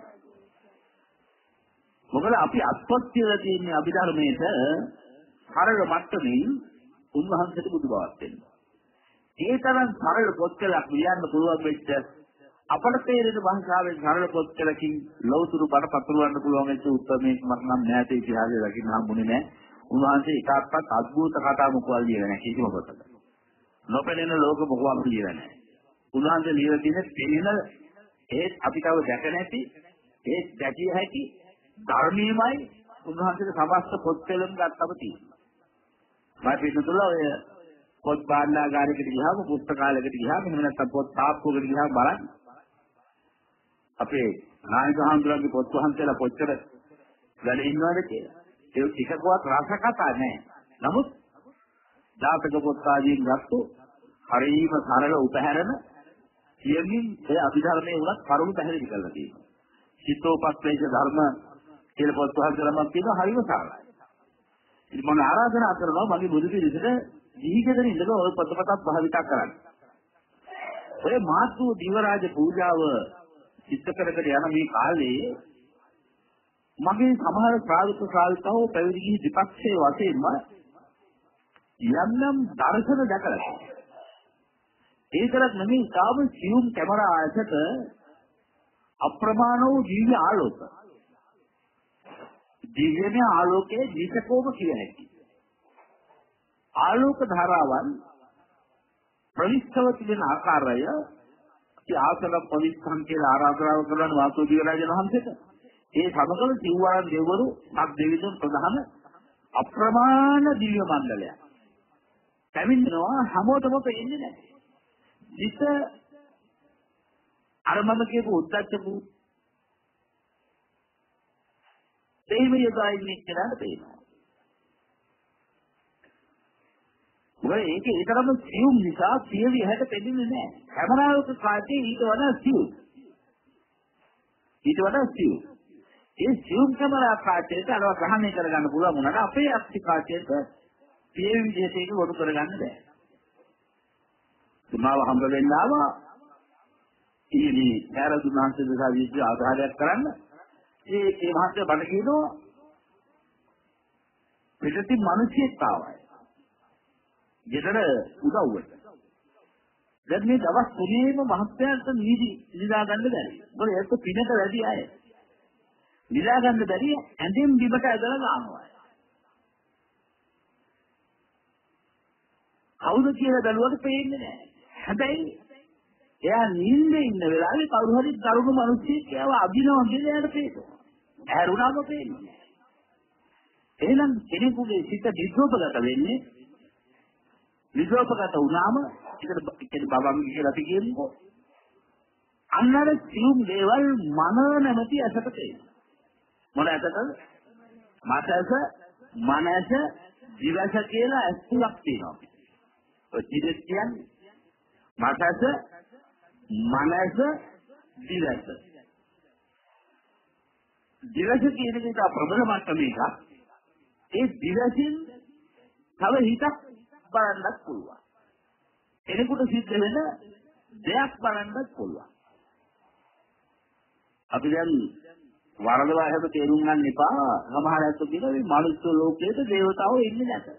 [SPEAKER 1] මොකද අපි අත්පත් කියලා තියෙන අභිධර්මයේට සරල මට්ටමින් උන්වහන්සේට බුදු බවක් දෙන්න. ඒ තරම් සරල පොත්කලක් ලියන්න පුළුවන් වෙච්ච අපට තේරෙන භාෂාවෙන් සරල පොත්කලකින් ලෞතුරු බණ පතුරවන්න පුළුවන් වෙච්ච උත්තරමයක් මට නම් නැහැට ඉතිහාසයේ දකින්න හම්බුනේ නැහැ. උන්වහන්සේ එකක්වත් අద్భుත කතා මොකක්ද ලියලා නැහැ කිසිම පොතක. නොපෙනෙන ලෝක මොකක්ද ලියලා නැහැ. උන්වහන්සේ ලියලා තියෙන පෙනෙන ඒත් අපි තව දැක නැති ඒත් දැකිය හැකි ධර්මීයමයි උන්වහන්සේගේ සමස්ත පොත්කලම් ගත්තම තියෙනවා. මම පිටුතුල ඔය පොත් භාණ්ඩාගාරයකට ගියාම පුස්තකාලයකට ගියාම එහෙම නැත්නම් පොත් තාප්පුවකට ගියාම බලන්න අපේ නායක හඳුරන්නේ පොත් වහන්සේලා කොච්චර වැඩ ඉන්නවද කියලා. ඒ ටිකකවත් රස කතා නැහැ. නමුත් ජාතක පොත් ආදීන් ගත්තොත් හරිම සරල උපහැරන කියමින් ඒ අභිධර්මයේ උනත් කරුණු පැහැදිලි කරලා තියෙනවා. චිත්තෝපක්ඛේශ ධර්ම කියලා පොත් වහන්සේලාම කියනවා හරිම සරලයි. ඉතින් මම ආරාධනා කරනවා මගේ බුදු පිළිසෙට දීගෙදර ඉඳලා ඔය පොතපතක් භාවිතා කරන්න. ඔය මාතු දිවරාජ පූජාව චිත්ත කරකට යන මේ කාලේ මගේ සමහර ශ්‍රාවක ශ්‍රාවිකාවෝ පැවිදි ගිහි දෙපක්ෂයේ වශයෙන්ම යම් දර්ශන දැකලා ඒකවත් නෙමෙයි තාම සියුම් කැමරා ආයතක අප්‍රමාණ වූ දිව්‍ය ආලෝක දිව්‍යමය ආලෝකයේ දීපකෝම කිය හැකි ආලෝක ධාරාවන් ප්‍රවිෂ්ඨව තිබෙන ආකාරය ආසන පවිත්‍රම් කියලා ආරාධනාව කරන වාසු දිවරාජ වහන්සේට ඒ සමගම සිව්වරන් දෙවරු සත් දෙවිතුන් ප්‍රධාන අප්‍රමාණ දිව්‍ය මණ්ඩලයක් පැමිණෙනවා හැමෝටම පෙන්නේ නැහැ. විස අර මම කියපු උද්දච්චපු දෙවියෝ ගායින්නේ කියලා පේනවා. මොකද ඒකේ ඒ තරම සියුම් නිසා සියවි හැට පෙන්නේ නැහැ. කැමරාවක කාටේ ඊට වඩා සියුම්. ඒ සියුම් කැමරා කාටේට අරව ග්‍රහණය කරගන්න පුළුවන් වුණාට අපේ අක්ෂි කාටේට ඒ විදිහට ඒක වඩු කරගන්න බෑ. මාව හම්බ වෙන්න ආවා. ඉතින් ඈරදුනාංශ දසා විද්‍ය ආධාරයක් කරන්න ඒ මහත්ය බණ කියනවා පිටින් මිනිස්සෙක් ආවයි. ගෙදර උදව්වට. දැන් මේ දවස් තුනේම මහත්යන්ට නිදා ගන්න බැරි. මොකද ඒක පිනට වැඩි අය. නිදා ගන්න බැරි ඇඳෙන් බිමට ඇදලා දානවා. කවුද කියලා බැලුවට පේන්නේ නැහැ. හැබැයි එයා නිින්දේ ඉන්න වෙලාවේ කවුරු හරි දරුණු මිනිස්සෙක් එයාව අදිනවා කියලා එයාට පේනවා. ඇරුණාම පේන්නේ නැහැ. එහෙනම් කෙනෙකුගේ සිත විද්‍රෝපගත වෙන්නේ විද්‍රෝපගත වුණාම ඒකට බබම් කියලා අපි කියනකො අන්නර සියුම් දේවල් මන නැමැති ඇසට පේනවා. මොන ඇසටද? මාතස මනස දිවස කියලා ඇස් තුනක් තියෙනවා. ඔය දිවස් කියන්නේ මාතස මනස දිවස. දිවස කියන එක ප්‍රබල මට්ටමක ඒ දිවසින් තව හිතක් බලන්නත් පුළුවන්. එනකොට සිද්ධ වෙන දෙයක් බලන්නත් පුළුවන්. අපි දැන් වරදවා හැම තේරුම් ගන්න එපා. සමහර අය කියනවා මේ මනුස්ස ලෝකයේ දේවතාවෝ ඉන්නේ නැත.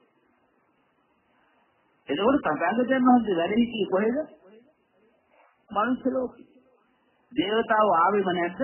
[SPEAKER 1] එතකොට තථාගතයන් වහන්සේ වැඩ සිටියේ කොහෙද? මනුස්ස ලෝකේ. දේවතාවෝ ආවෙම නැද්ද?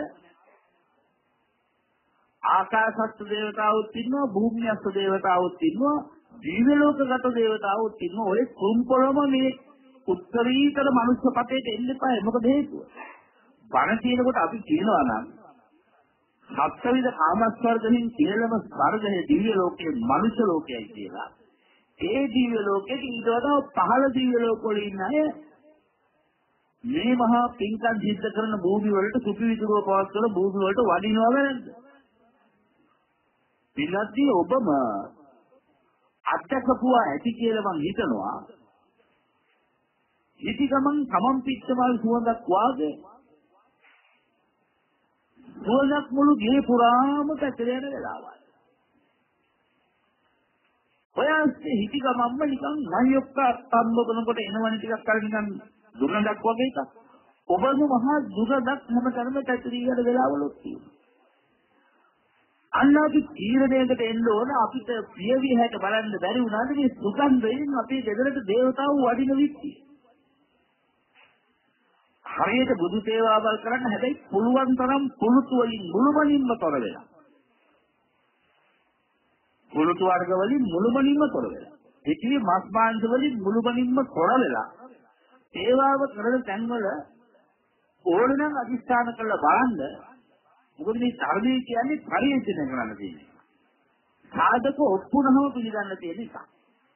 [SPEAKER 1] ආකාශස්ත දේවතාවුත් ඉන්නවා, භූමියස්ත දේවතාවුත් ඉන්නවා, දිව්‍ය ලෝකගත දේවතාවුත් ඉන්නවා. ඔය කුම්පලම මේ උත්තරීතර මනුස්ස පතේට එන්න එපා. මොකද හේතුව? බණ කියනකොට අපි කියනවා නම් සත්විද කාමස්වර්ගයෙන් ඉහළම ස්වර්ගයේ දිව්‍ය ලෝකයේ මනුෂ්‍ය ලෝකයයි කියලා. ඒ දිව්‍ය ලෝකෙට ඊට වඩා පහළ දිව්‍ය ලෝකවල ඉන්න අය මේ මහා පින්කම් සිද්ධ කරන භූමි වලට සුපිවිතුරව පවත්වන භූමි වලට වඩිනවා නේද? පින්වත්නි ඔබම අත්‍යකපුවා ඇති කියලා මං හිතනවා. ඉති ගමන් තමන් පිටවල් සුවඳක් වාගේ සුවඳක් මුළු ගේ පුරාම පැතිරෙන වෙලාවල්. ඔයන්සේ හිටි ගමන්ම නිකන් මහියොක්ක අම්බකනකොට එනවනේ ටිකක් අර නිකන් දුරඳක් වගේ එකක්. ඔබම මහා දුරඳක් හැමතැනම පැතිරී යන වෙලාවලුත් තියෙනවා. අන්න අපි තීරණයකට එන්න ඕන අපිට ප්‍රිය විය හැට බලන්න බැරි වුණාද මේ සුගන්ධයෙන් අපේ ගෙදරට දේවතාවු වඩින විදිය. හරියට බුදු සේවාවල් කරන්න හැබැයි පුළුවන් තරම් පුරුතු වලින් මුළුමනින්ම තොර වෙලා. පුරුතු වර්ග වලින් මුළුමනින්ම තොර වෙලා. පිටියේ මස් මාංශ වලින් මුළුමනින්ම තොර වෙලා. සේවාව කරන තැන්වල ඕනනම් අධිෂ්ඨාන කරලා බලන්න. මොකද මේ ධර්මයේ කියන්නේ පරිේෂණය කරන්න තියෙන්නේ. සාධක ඔප්පුනහම පිළිගන්න තියෙන නිසා.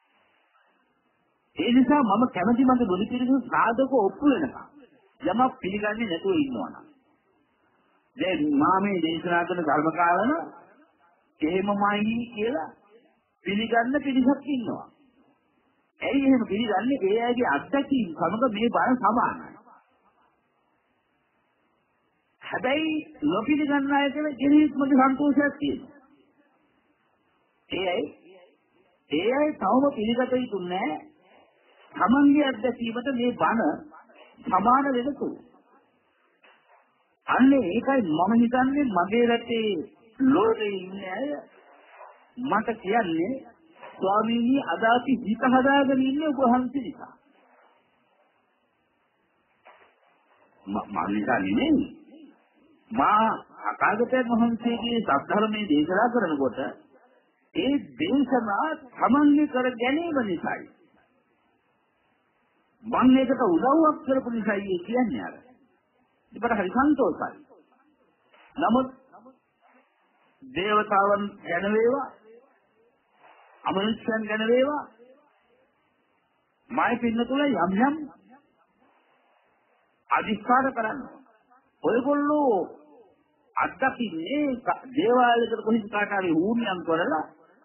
[SPEAKER 1] ඒ නිසා මම කැමති මගේ බුදු පිළිගන්න සාධක ඔප්පු වෙනකම්. යමක් පිළිගන්නේ නැතුව ඉන්නවනම්. දැන් මා මේ දේශනා කරන ධර්ම කාරණ එහෙමමයි කියලා පිළිගන්න පිළිසක් ඉන්නවා. ඇයි එහෙම පිළිගන්නේ? ඒ අයගේ අත්දැකීම් සමග මේ බණ සමානයි. හැබැයි නොපිළිගන්න අය කියලා කෙනෙක් මගේ සන්තෝෂයක් තියෙනවා. ඒ අය තවම පිළිගත යුතු නැහැ. තමන්ගේ අත්දැකීමට මේ බණ සමාන වෙනසු. අන්නේ ඒකයි මම හිතන්නේ මගේ රටේ ලෝකේ ඉන්නේ අය මට කියන්නේ ස්වාමීනි අද අපි හිත හදාගෙන ඉන්නේ ඔබ වහන්සේ නිසා. මම නිසා නෙමෙයි. මා අකාගතයන් වහන්සේගේ සත්‍යධර්මයේ දේශනා කරනකොට ඒ දේශනා සමන්වි කර ගැනීම නිසායි. මම ඒකට උදව්වක් කරපු නිසායි කියන්නේ අර. ඉතින් හරි සන්තෝෂයි. නමුත් දේවතාවන් ගැන වේවා අමනුෂ්‍යයන් ගැන වේවා මයි පින්න තුල යම් යම් අධිෂ්ඨාන කරන්න. ඔයගොල්ලෝ අත්දකින්නේ දේවාලයකට කොහොමද කාටාවේ වුණියම් කරලා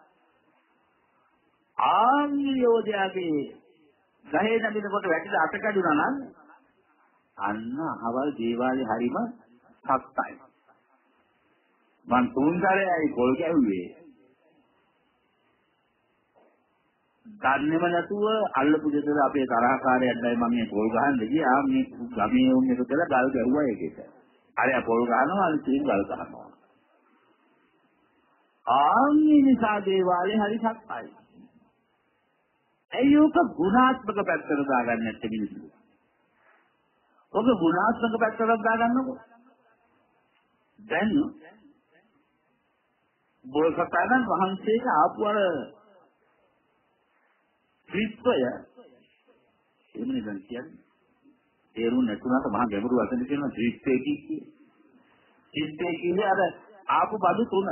[SPEAKER 1] ආන්‍යෝදයාගේ ගහේ නැගිනකොට වැටිලා අත කැඩුනා නම් අන්න අහවල් දේවාලේ හරීම සත්තයි. මං තුන්තරයයි පොල් ගැහුවේ. දන්නේම නැතුව අල්ලපු දෙතර අපේ තරහකාරයන්ටයි මම මේ පොල් ගහන්න ගියා. මේ ගමේ උන් එක කියලා ගල් ගැහුවා ඒකෙට. අර පොල් ගහනවා අනිත් ගල් ගහනවා. ආන්නේ නිසා දේවාලේ හරි සත්තයි. ඒක ගුණාත්මක පැත්තට දාගන්න නැත්te මිනිස්සු. ඔබ ගුණාත්මක පැත්තට දාගන්නකො. දැන් බෝසතාණන් වහන්සේට ආපු අර ත්‍රිත්වය එමුනේ දැන් කියන්නේ තේරුම් නැතුණාට මහා ගැඹුරු වචන කියන ත්‍රිත්වය කියන්නේ. ත්‍රිත්වය කියන්නේ අර ආපු බඩු තුන.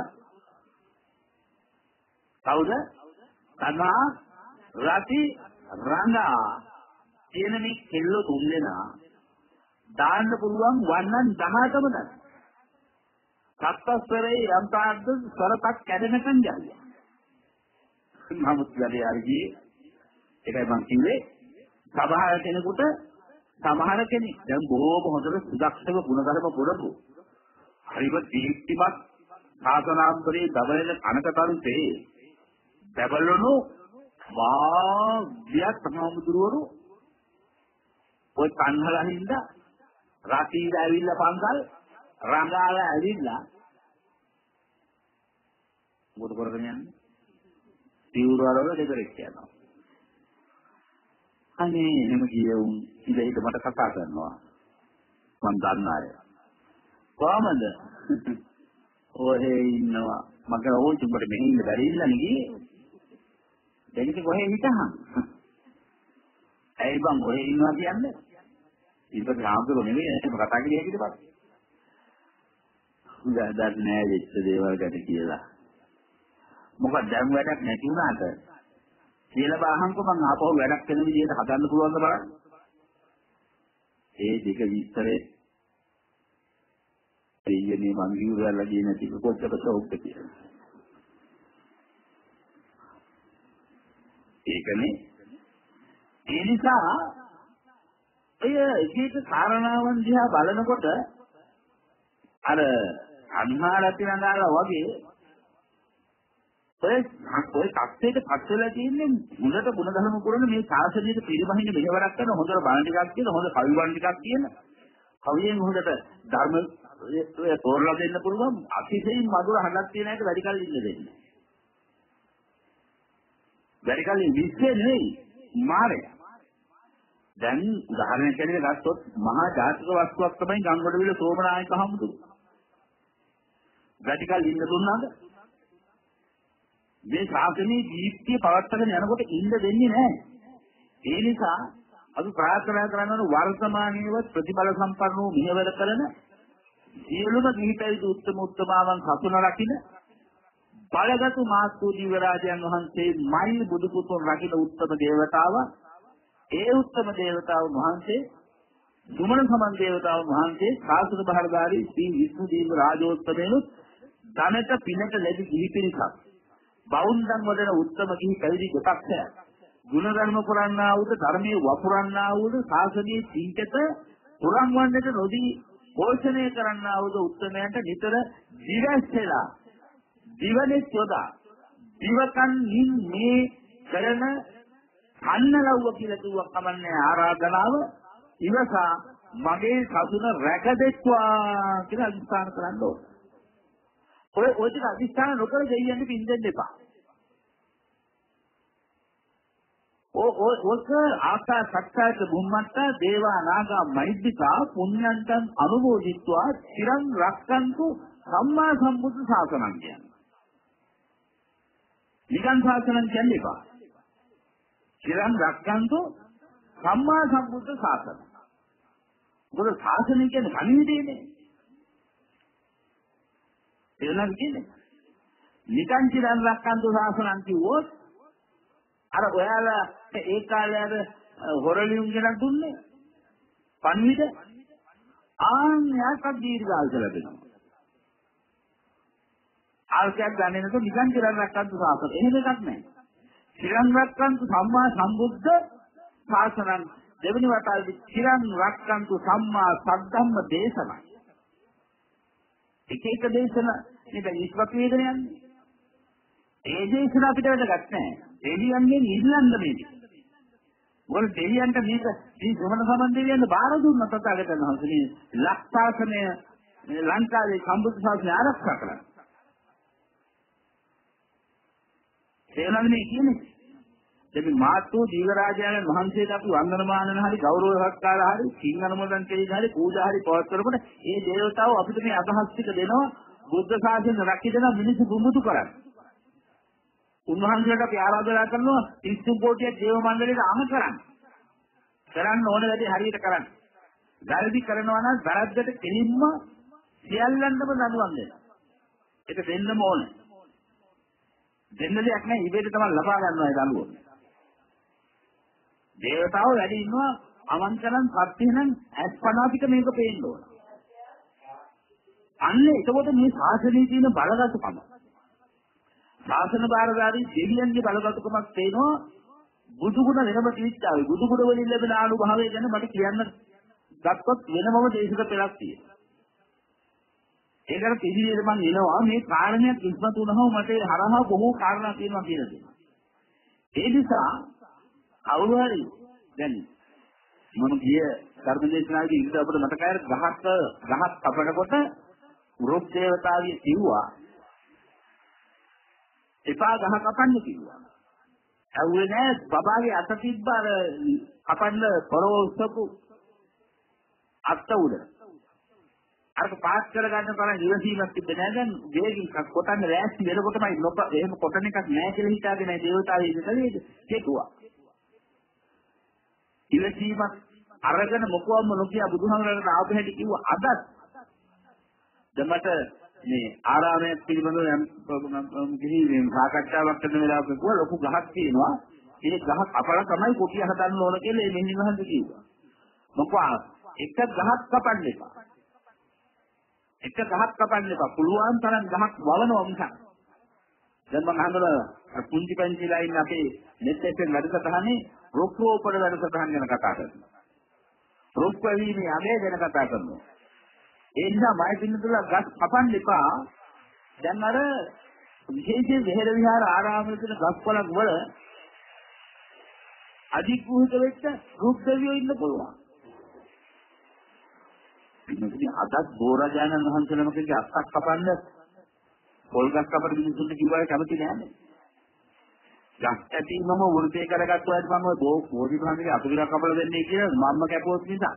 [SPEAKER 1] කවුද? තනා රති රංගා කියන මේ කෙල්ල තුන් දෙනා දාන්න පුළුවන් වන්නන් 18ම දන්න. සත්ස්වරේ යම්තාද්ද ස්වරපත් කැඩෙනකන් යන්නේ. නමුත් ගලේ අරගියේ ඒකයි මං කිව්වේ සමහර කෙනෙකුට සමහර කෙනෙක් දැන් බොහෝම හොඳට සුදක්ෂව ගුණධර්ම පුරපු හරිම දීප්තිමත් සාසනාම්බරේ දබලන කනකටරුතේ දබලනෝ වාග්යත් සමමුදුරවරු ඔය කන්හලා හින්දා රාතීද ඇවිල්ලා පන්සල් රංගාලා ඇවිල්ලා මොකද කරගෙන යන්නේ? තිවුරවල දෙකරෙක් යනවා. අනේ එහෙම කියවුන් ඉතින් මට කතා කරනවා. මම දන්න අය. කොහමද? ඔහේ ඉන්නවා. මගේ ඕන් තුඹට මෙහෙ ඉන්න බැරි ඉන්නනේ ගියේ. දැන් ඉතින් කොහෙන් හිටහන්? ඇයි බං ඔහේ ඉන්නවා කියන්නේ? ඉතින් රාමතුරු නෙවෙයි එහෙම කතා කරන්නේ ඊට පස්සේ. උදාහරණ නෑ වෙච්ච දේවල් ගැන කියලා. මොකද දැන් වැඩක් නැති වුණාට කියලා බාහන්කෝ මං ආපහු වැඩක් වෙන විදිහට හදන්න පුළුවන්ද බලන්න. ඒ දෙක විස්තරේ දෙයනේ මං කිව්වලා කියන ටික කොච්චර සෞඛ්‍ය කියලා. ඒකනේ. ඒ නිසා ඔය එක කාරණාවන් දිහා බලනකොට අර අන්හාරති නගාලා වගේ ඔය තත්ත්වයට පත් වෙලා තියෙන්නේ මුලට ගුණධර්ම පුරන මේ ශාසනයේ පිළිබහින්න මෙහෙවරක් කරන හොඳට බණ ටිකක් කියන හොඳ කවි බණ ටිකක් කියන කවියෙන් හොඳට ධර්ම තෝරලා දෙන්න පුළුවන් අතිශයින් මధుර හඬක් තියෙන එක වැඩි කල් ඉන්න දෙන්නේ. වැඩි කල් විශ්වේ නෙවෙයි මාරය. දැන් උදාහරණයක් ඇරගෙන ගත්තොත් මහා ජාතික වස්තුවක් තමයි ගංගොඩවිල සෝමනායක හමුදුරු. වැඩි කල් ඉන්න දුන්නාද? මේ ශාසනයේ දීප්තිය පවත්වාගෙන යනකොට ඉන්න දෙන්නේ නැහැ. ඒ නිසා අපි ප්‍රාර්ථනා කරන වර්තමානයේව ප්‍රතිබල සම්පන්න වූ මෙහෙවර කරන සියලුම දීපයිතු උත්තම උත්තමාවන් සතුන රකින්න බලගත් මාස්තු දිවරාජයන් වහන්සේ මයි බුදු පුතුන් රකින්න උත්තම දේවතාව ඒ උත්තම දේවතාව වහන්සේ දුමන සමන් දේවතාව වහන්සේ සාසන බහරදාරී ශ්‍රී විෂ්ණු දේව රාජෝත්තමයන්ුත් ධනට පිනට ලැබි ගිහි පිරිසක් බෞද්ධන් වදන උත්තම ගිහි පැවිදි දෙපක්ෂය ගුණධර්ම පුරන්නා වූද ධර්මයේ වපුරන්නා වූද ශාසනයේ සීතත පුරන් වන්නට නොදී පෝෂණය කරන්නා වූද උත්තමයන්ට නිතර දිවැස්සලා දිවනෙත් යොදා දිවකන් මේ කරන අන්නලව්ව කියලා කිව්වක් කමන්නේ ආරාධනාව ඉවසා මගේ සතුන රැකදෙත්වා කියලා අදිස්ථාන කරන්න ඕන. ඔය ටික අදිස්ථාන නොකර දෙයියන්ට පින් දෙන්න එපා. ඔක ආකා සත්‍යයට බුම්මත්තා දේවා නාගා මෛත්‍රිකා පුඤ්ඤන්තං අනුමෝදිත්වා চিරං රක්ඛන්තු සම්මා සම්බුද්ධ ශාසනං කියන්නේ. නිකන් ශාසනං කියන්නේ එපා. চিරං රක්ඛන්තු සම්මා සම්බුද්ධ ශාසන. මොකද ශාසනය කියන්නේ කණිවිඩයනේ. එනවා කියන්නේ. නිකන් চিරං රක්ඛන්තු ශාසනං කිව්වොත් අර ඔයාලා ඒ කාලේ අර හොරලියුම් ගෙනත් දුන්නේ පන්විත ආන්‍යයක් දීර්ඝායුෂ ලැබෙනවා. ආල්කයක් ගන්නේ නැතුව නිකන් চিරං රක්ඛන්තු ශාසන. එහෙම එකක් නැහැ. চিරං රක්ඛන්තු සම්මා සම්බුද්ධ ශාසනං දෙවෙනි වතාවේ চিරං රක්ඛන්තු සම්මා සද්ධම්ම දේශනයි. එක එක දේශන නේද ඉස්වත් වේදනයන්නේ. ඒ දේශන අපිට වැඩගත් නැහැ. දෙවියන්ගේ නිල්ලන්න මේක. මොකද දෙවියන්ට මේක මේ සමන සම්බන්ධයෙන් බාර දුන්න තථාගතයන් වහන්සේ ලක්ෂාසනය ලංකාවේ සම්බුද්ධ ශාසනය ආරක්ෂා කළා. ඒනන්නේ කියන්නේ දෙවි මාතු දීවරාජයන් වහන්සේට අපි වන්දනමානන හරි ගෞරව සත්කාර හරි සිං අනුමෝදන් කෙරෙහි හරි පූජා හරි පවත්වනකොට ඒ දේවතාවෝ අපිට මේ අදහස් ටික දෙනවා බුද්ධ ශාසනය රැකගෙන මිනිස්සු බුමුතු කරන්නේ. උන්වහන්සේට අපි ආරාධනා කරනවා 30 කෝටියක් දේව මණ්ඩලයට අම කරන්න. කරන්න ඕන වැඩි හරියට කරන්න. වැරදි කරනවා නම් වැරද්දට කෙලින්ම සියල්ලන්ටම දඬුවම් දෙන්න. ඒක දෙන්නම ඕන. දෙන්න දෙයක් නැහැ ඉබේට තමයි ලබා ගන්නවා ඒ දඬුවම. දේවතාවෝ වැඩි ඉන්නවා අවංකනම් සත්‍යනම් අස්පනා පිට මේක පේන්න ඕන. අන්න එතකොට මේ ශාසනයේ තියෙන බලගතුකම ශාසන බාරදාරී දෙවියන්ගේ බලගතුකමක් තේනවා බුදුගුණ වෙනම කිච්චාවේ බුදුගුණ වලින් ලැබෙන අනුභවය ගැන මට කියන්න ගත්තොත් වෙනමම දේශක පෙළක් තියෙනවා. ඒකට පිළිවිද මම එනවා මේ කාරණයක් ඉස්මතු වුණාම මට හරහා බොහෝ කාරණා තියෙනවා කියන දේ. ඒ නිසා කවුරු හරි දැන් මම ගිය ධර්මදේශනාවේදී ඉඳලා අපිට මතකයි ගහක් කපනකොට වෘක්ෂ දේවතාවිය කිව්වා එපා ගහ කපන්න කිව්වා. ඇහුවේ නෑ බබාගේ අත තිබ්බ අර කපන්න පොරොස්සපු අත්ත උඩ. අරක පාස් කරගන්න තරම් ඉවසීමක් තිබ්බේ නෑ. දැන් වේගින් කොටන්න රැස්ති වෙනකොටමයි එහෙම කොටන එකක් නෑ කියලා හිතාගෙන දේවතාවෝ ඉඳලා කෙටුවා. ඉවසීමක් අරගෙන මොකවම නොකිය බුදුහාමරට ආපු හැටි කිව්වා අදත් දෙමට මේ ආරාමයේ පිළිබඳව යම් කිසි සාකච්ඡාවක් කරන වෙලාවක කිව්වා ලොකු ගහක් තියෙනවා. ඒ ගහ කපලා තමයි කුටිය හදන්න ඕන කියලා මේ මෙහෙණින් කිව්වා. මොකවා එක ගහක් කපන්න එපා. එක ගහක් කපන්න එපා. පුළුවන් තරම් ගහක් වවනවා මිසක් දැන් මම අහනවා කුංචි පංචිලා ඉන්න අපේ net එකෙන් වැඩසටහනේ රොක්කෝපඩ වැඩසටහන් ගැන කතා කරනවා. රොක්කවීමේ අගය ගැන කතා කරනවා. ඒ නිසා මම පින්නතුලා ගස් කපන්න එපා. දැන් අර විශේෂයෙන් විහෙර විහාර ආරාමවල තියෙන ගස්කොළන් වල අධිග්‍රහිත වෙච්ච රුක්දවියෝ ඉන්න පුළුවන්. ඉතින් අදත් බෝරජානන් වහන්සේලමකගේ අත්තක් කපන්න පොල් ගස් කපන්න මිනිස්සුන්ට කිව්වා කැමති නෑනේ. ගස් ඇති මම වෘතේ කරගත්තාට මම බෝධි භාගයේ අතුරුක් කපලා දෙන්නේ කියලා මම්ම කැපුවොත් නිසා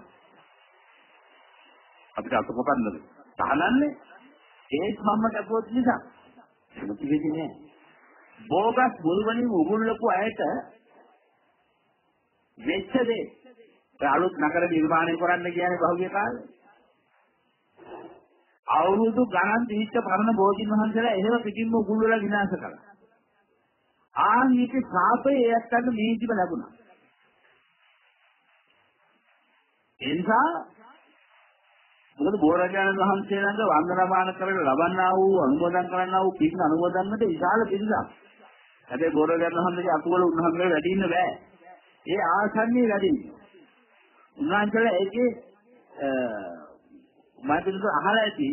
[SPEAKER 1] අපිට අත කපන්නද? තහනන්නේ ඒත් මම්ම කැපුවොත් නිසා කැමති වෙන්නේ නෑ. බෝගස් මුල්වලින් උගුල්ලපු ඇයට වෙච්ච දේ අලුත් නගර නිර්මාණය කරන්න කියන්නේ බහුවේ කාලේ. අවුරුදු ගණන් දීච්ච පරණ බෝධින් වහන්සේලා එහෙම පිටින්ම උගුල් වල විනාශ කළා. ආනිකේ ශාපේ එයත්ට මේදිම ලැබුණා. එනිසා මොකද බෝරජාණන් වහන්සේ ළඟ වන්දනාමාන කරලා ලබන්නා වූ අනුමෝදන් කරන්නා වූ පින් අනුමෝදන්කට විශාල පිරිසක්. හැබැයි බෝරජාණන් වහන්සේගේ අතුවල උන්වහන්සේ වැඩි ඉන්න බෑ. ඒ ආසන්නේ වැඩි. උන්වහන්සේලා ඒකේ මාතෘක අහලා ඇති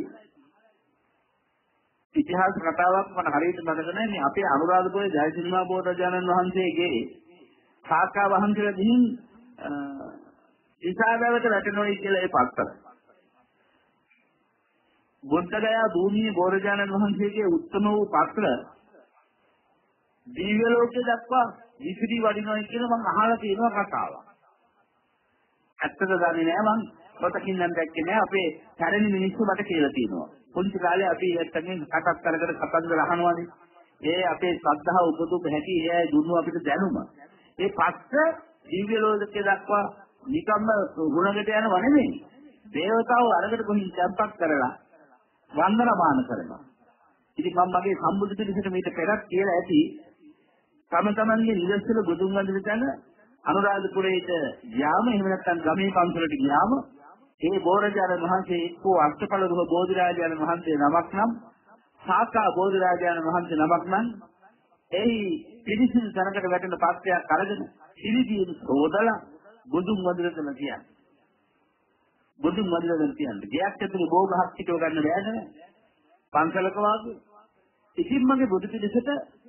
[SPEAKER 1] ඉතිහාස කතාවක් මම හරියට මතක නැහැ. මේ අපේ අනුරාධපුරේ ජයසිංහ බෝරජාණන් වහන්සේගේ සාකා වහන්සේලා ගිහින් ඉසාවැවට වැටෙනෝයි කියලා ඒ පත්තර. බුද්ධගයා භූමියේ බෝරජාණන් වහන්සේගේ උත්තම වූ පත්‍ර දිව්‍ය ලෝකේ දක්වා විසිරි වඩිනෝයි කියලා මම අහලා තියෙනවා කතාවක්. ඇත්තද දන්නේ නැහැ මම පොතකින් නම් දැක්කේ නැහැ. අපේ පැරණි මිනිස්සු මට කියලා තියෙනවා. පුංචි කාලේ අපි ඇත්තටම කටක් කරකට කතන්දර අහනවානේ. ඒ අපේ ශ්‍රද්ධාව උපදවපු හැටි ඒ දුන්නු අපිට දැනුම. ඒ පත්‍ර දිව්‍ය ලෝකේ දක්වා නිකම්ම ගුණකට යනව නෙමෙයි. දේවතාවෝ අරකට කොහින් tempක් කරලා වන්දනාමාන කරනවා. ඉතින් මම මගේ සම්බුදු පිළිසෙට මේක පෙරක් කියලා ඇති තම තමන්ගේ නිදර්ශන බුදුන් වහන්සේ තන අනුරාධපුරේට යාම එහෙම නැත්නම් ගමේ පන්සලට ගියාම ඒ බෝරජාණන් වහන්සේ එක්කෝ අෂ්ටඵල රුහ බෝධිරාජාණන් වහන්සේ නමක් නම් සාකා බෝධිරාජාණන් වහන්සේ නමක් නම් එයි පිළිසිදු තැනකට වැටෙන පාත්‍රයක් අරගෙන පිළිසිදු සෝදලා බුදුන් වහන්සේටම කියන්නේ. බුදුන් වහන්සේට කියන්නේ ගයක් ඇතුලේ භෝගහක් හිටව ගන්න බෑ නේද? පන්සලක වාගේ. ඉතින් මගේ බුදු පිළිසෙට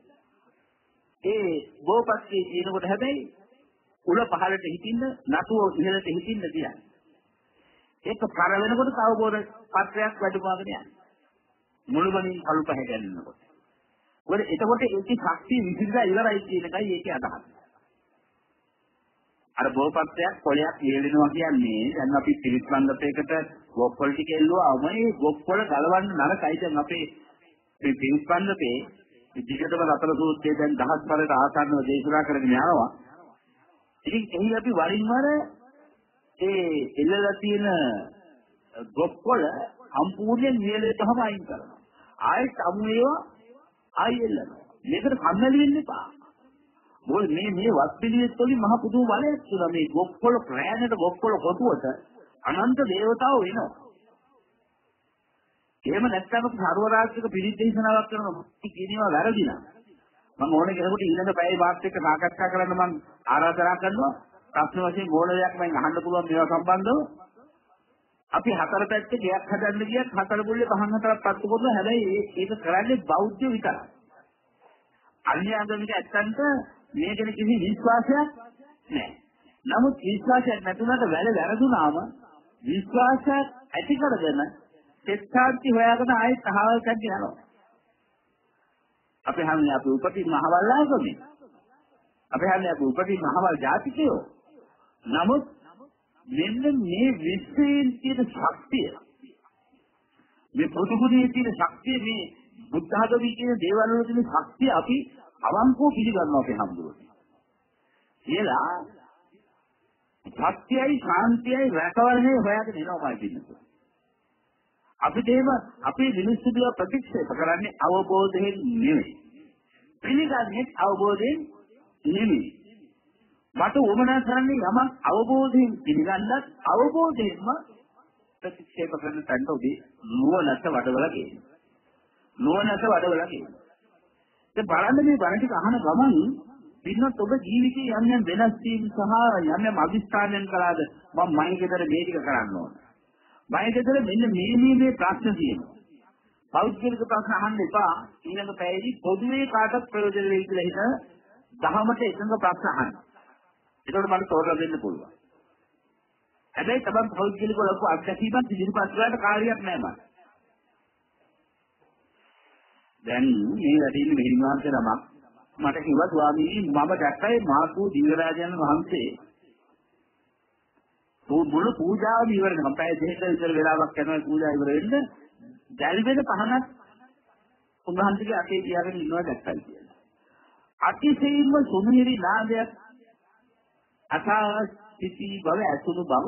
[SPEAKER 1] ඒ බෝපත්ටි කියනකොට හැබැයි උල පහළට හිටින්න නටුව ඉහළට හිටින්න තියන්නේ. ඒක කර වෙනකොට තව බෝර පත්‍රයක් වැඩිපාගෙන යනවා. මුළුමනින් කළු පහ ගැන්නකොට. මොකද එතකොට ඒකේ ශක්තිය විසිරලා ඉවරයි කියන එකයි ඒකේ අදහස. අර බෝපත්‍රයක් කොලයක් ලියවෙනවා කියන්නේ දැන් අපි පිරිත් බන්ධපයකට ගොක්කොල් ටික එල්ලුවාම මේ ගොක්කොල ගලවන්න නරකයි. දැන් අපේ මේ පිරිත් බන්ධපේ විදිහටම රතන සූත්‍රයේ දැන් දහස් වරට ආසන්නව දේශනා කරගෙන යනවා. ඉතින් එහි අපි වරින් වර ඒ එල්ලලා තියෙන ගොක්කොල සම්පූර්ණයෙන් නියලෙටම අයින් කරනවා. ආයෙත් අමුේවා ආයෙ එල්ලනවා. මේකට කම්මැලි වෙන්න එපා. මොකද මේ වත් පිළිවෙත් වලින් මහ පුදුම බලයක් තුන මේ ගොක්කොල ප්‍රෑනට ගොක්කොල කොටුවට අනන්ත දේවතාවෝ වෙනවා. එහෙම නැත්නම් සර්වරාජ්‍යක පිළිත් දේශනාවක් කරනවා කියනවා වැරදිනා. මම ඕනේ කෙනෙකුට ඊළඟ පැය වාත් එක්ක සාකච්ඡා කරන්න මම ආරාධනා කරනවා. ප්‍රශ්න වශයෙන් ඕන දෙයක් මම අහන්න පුළුවන් මේවා සම්බන්ධව. අපි හතර පැත්තේ ගයක් හදන්න ගියත් හතර බුල්ලේ පහන් හතරක් පත්තු කරනවා. හැබැයි ඒක කරන්නේ බෞද්ධ විතරයි. අන්‍ය ආගමික ඇත්තන්ට මේක ගැන කිසි විශ්වාසයක් නැහැ. නමුත් විශ්වාසයක් නැතුණට වැඩ වැරදුනාම විශ්වාසයක් ඇති කරගෙන සත්‍යාන්ති හොයාගෙන ආයෙත් අහවල් කඩේ යනවා. අපි හැමෝම අපි උපතින් මහවල් ආගමේ. අපි හැමෝම අපි උපතින් මහවල් ජාතිකයෝ. නමුත් මෙන්න මේ විශ්වයෙන් තියෙන ශක්තිය මේ පොදුකුණේ තියෙන ශක්තිය මේ බුද්ධ ආගමේ කියන දේවල් වල තියෙන ශක්තිය අපි අවංකව පිළිගන්නවා අපි හැමෝම. කියලා සත්‍යයි ශාන්තියයි රැකවරණය හොයාගෙන එනවා කියනවා. අපිට එහෙම අපේ මිනිස්සු දිහා ප්‍රතික්ෂේප කරන්නේ අවබෝධයෙන් නෙවෙයි. පිළිගන්නේ අවබෝධයෙන් නෙවෙයි. මට උවමනා කරන්නේ යමක් අවබෝධයෙන් පිළිගන්නත් අවබෝධයෙන්ම ප්‍රතික්ෂේප කරන තැනට උදී නුවණට වඩවලා කියනවා. නුවණට වඩවලා කියනවා. ඒ බලන්න මේ බණ ටික අහන ගමන් පින්නත් ඔබ ජීවිතයේ යම් යම් වෙනස් වීම් සහ යම් යම් අභිස්ථානයන් කළාද මම මගේ ගෙදර මේ ටික කරන්න ඕන. මගේ ගෙදර මෙන්න මේ ප්‍රශ්න තියෙනවා. පෞද්ගලික ප්‍රශ්න අහන්න එපා. ඊළඟ පැයදී පොදුවේ කාටත් ප්‍රයෝජන වෙයි කියලා හිතන දහමට එකඟ ප්‍රශ්න අහන්න. ඒකට මට තෝරලා දෙන්න පුළුවන්. හැබැයි තමයි පෞද්ගලික ලොකු අත්දැකීමක් ඉදිරිපත් කරලා කාර්යයක් නෑ මට. දැන් මේ වැඩිම මෙහිමාන්ත නමක් මට කිව්වා ස්වාමීනි මම දැක්කයි මාතු දිවරාජයන් වහන්සේ මුළු පූජාව ඉවර වෙනවා. පැය දෙකක විතර වෙලාවක් යනවා පූජාව ඉවර වෙන්න. දැල්වෙන පහනක් උන්වහන්සේගේ අතේ තියාගෙන ඉන්නවා දැක්කයි කියලා. අතිශයින්ම සුමිහිරි නාදයක් අසාසිතී බව ඇසුණු බව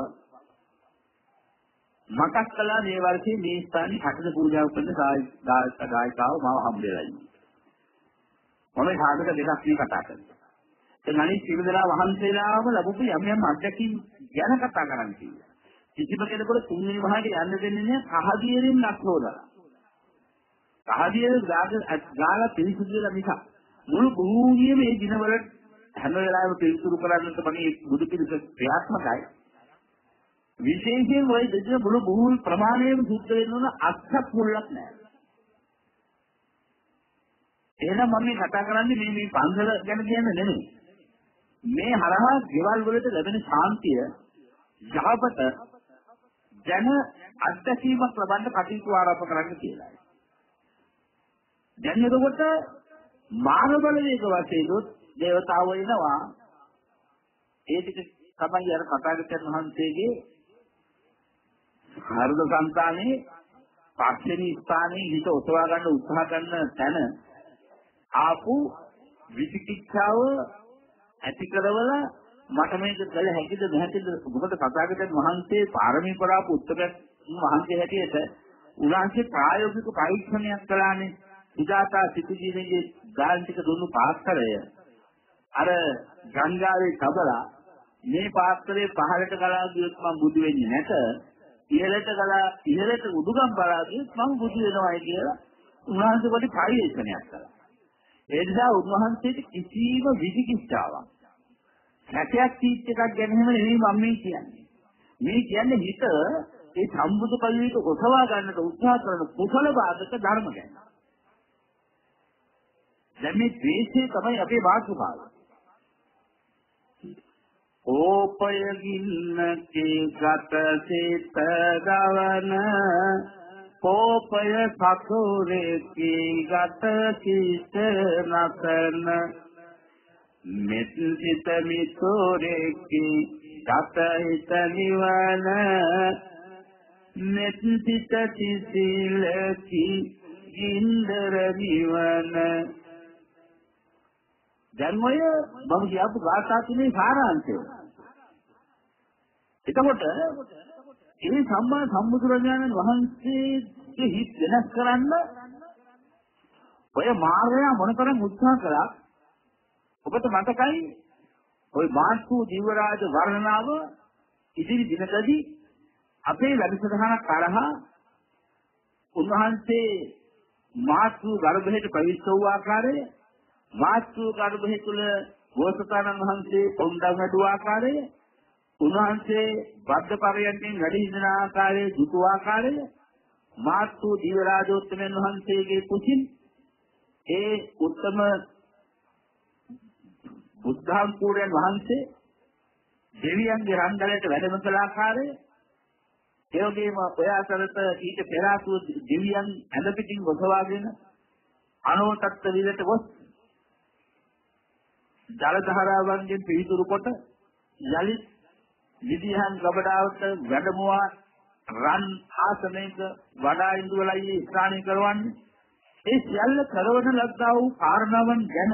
[SPEAKER 1] මතක් කළා මේ වර්ෂයේ මේ ස්ථානයේ හතර පූජාව කරන ගායකාව මාව හම්බෙලා ඉන්නේ. මම සාධක දෙකක් මේ කතා කරනවා. ඒ අනිත් සිවිදලා වහන්සේලාම ලැබුපු යම් යම් අත්දැකීම් ගැන කතා කරන්න කියලා. කිසිම කෙනෙකුට තුන්වෙනි මහාට යන්න දෙන්නේ නැහැ කහදියරින් නැක්නෝදලා. කහදියර ගාලා පිරිසුදු වෙලා මිස මුළු භූමියේ මේ දිනවල හැම වෙලාවෙම පිරිසුදු කරන්නත් මගේ බුදු පිළිස ක්‍රියාත්මකයි. විශේෂයෙන් ওই දෙවියන් මුළු භූමි ප්‍රමාණයෙන් සුද්ධ වෙන්න ඕන අක්ෂක් මුල්ලක් නැහැ. එහෙනම් මම මේ කතා කරන්නේ මේ පන්සල ගැන කියන්නේ නෙමෙයි. මේ හරහා ගෙවල් වලට ලැබෙන ශාන්තිය යහපත ජන අත්දැකීමක් ලබන්න කටයුතු ආරම්භ කරන්න කියලා. දැන් එතකොට මානව බලවේග වශයෙන් දේවතාවෝ එනවා. ඒ ටික තමයි අර කථාගතයන් වහන්සේගේ හෘද සංතානයේ පස්වෙනි ස්ථානයේ හිත ඔසවා ගන්න උත්සාහ කරන තැන ආපු විචිකිච්ඡාව ඇති කරවල මට මේක කළ හැකිද නැතිද මොකද කථාගතයන් වහන්සේ පාරමී පුරාපු උත්තරයන් වහන්සේ හැටියට උන්වහන්සේ ප්‍රායෝගික පරීක්ෂණයක් කළානේ. සුජාතා සිටුජීනගේ ගාන්තික දුන්නු පාස්තරය අර ගංගාවේ තබලා මේ පාස්තරේ පහළට ගලා ගියොත් මම බුදු වෙන්නේ නැත. ඉහළට උඩුගම් බලා ගියොත් මම බුදු වෙනවායි කියලා උන්වහන්සේ කොට පරීක්ෂණයක් කළා. ඒ නිසා උන්වහන්සේට කිසිම විචිකිච්ඡාවක් සැකයක් තීත් එකක් ගැන නෙමෙයි මම මේ කියන්නේ. මේ කියන්නේ හිත ඒ සම්බුදු කල්වික ඔසවා ගන්නට උත්සාහ කරන කුසල බාධක ධර්ම ගැන. දැන් මේ ද්වේෂය තමයි අපේ වාසුභාවය. ඕපය ගින්නකේ ගත සිත ගවන කෝපය සතුරේ ගත සිත නසන මෙත් සිත මිතෝරේ ගත හිත නිවන මෙත් සිත සිසිලකි ඉන්දර නිවන. දැන් ඔය මම කියපු ගාථා තුනේ සාරාංශය. එතකොට මේ සම්මා සම්බුදුරජාණන් වහන්සේගේ හිත් වෙනස් කරන්න ඔය මාර්ගය මොනතරම් උත්සාහ කළා. ඔබට මතකයි ඔය මාස්තු දිවරාජ වර්ණනාව ඉදිරි දිනකදී අපේ වැඩසටහනක් කරහා උන්වහන්සේ මාස්තු ගර්භයට ප්‍රවිෂ්ඨ වූ ආකාරය මාස්තු ගර්භය තුල බෝසතාණන් වහන්සේ පොණ්ඩම් වැඩුව ආකාරය උන්වහන්සේ බද්ධ පරයන්ගෙන් වැඩි හිඳන ආකාරයේ දුතු ආකාරය මාස්තු දිවරාජෝත්තමයන් වහන්සේගේ කුසින් ඒ උත්තම බුද්ධාම් පූර්යයන් වහන්සේ දෙවියන්ගේ රන්දලයට වැඩම කළ ආකාරය ඒ වගේම ඔය අතරත ඊට පෙර ආසු දෙවියන් ඇඳ පිටින් ඔසවාගෙන අනෝතත්ත විලට ගොස් ජල ධාරාවන්ගෙන් පිරිතුරු කොට යලිත් විදිහන් ගබඩාවට වැඩමුවා රන් ආසනයක වඩා ඉඳුවලයි ස්ථානය කරවන්නේ. ඒ සියල්ල කරවන ලද්දා වූ කාරණාවන් ගැන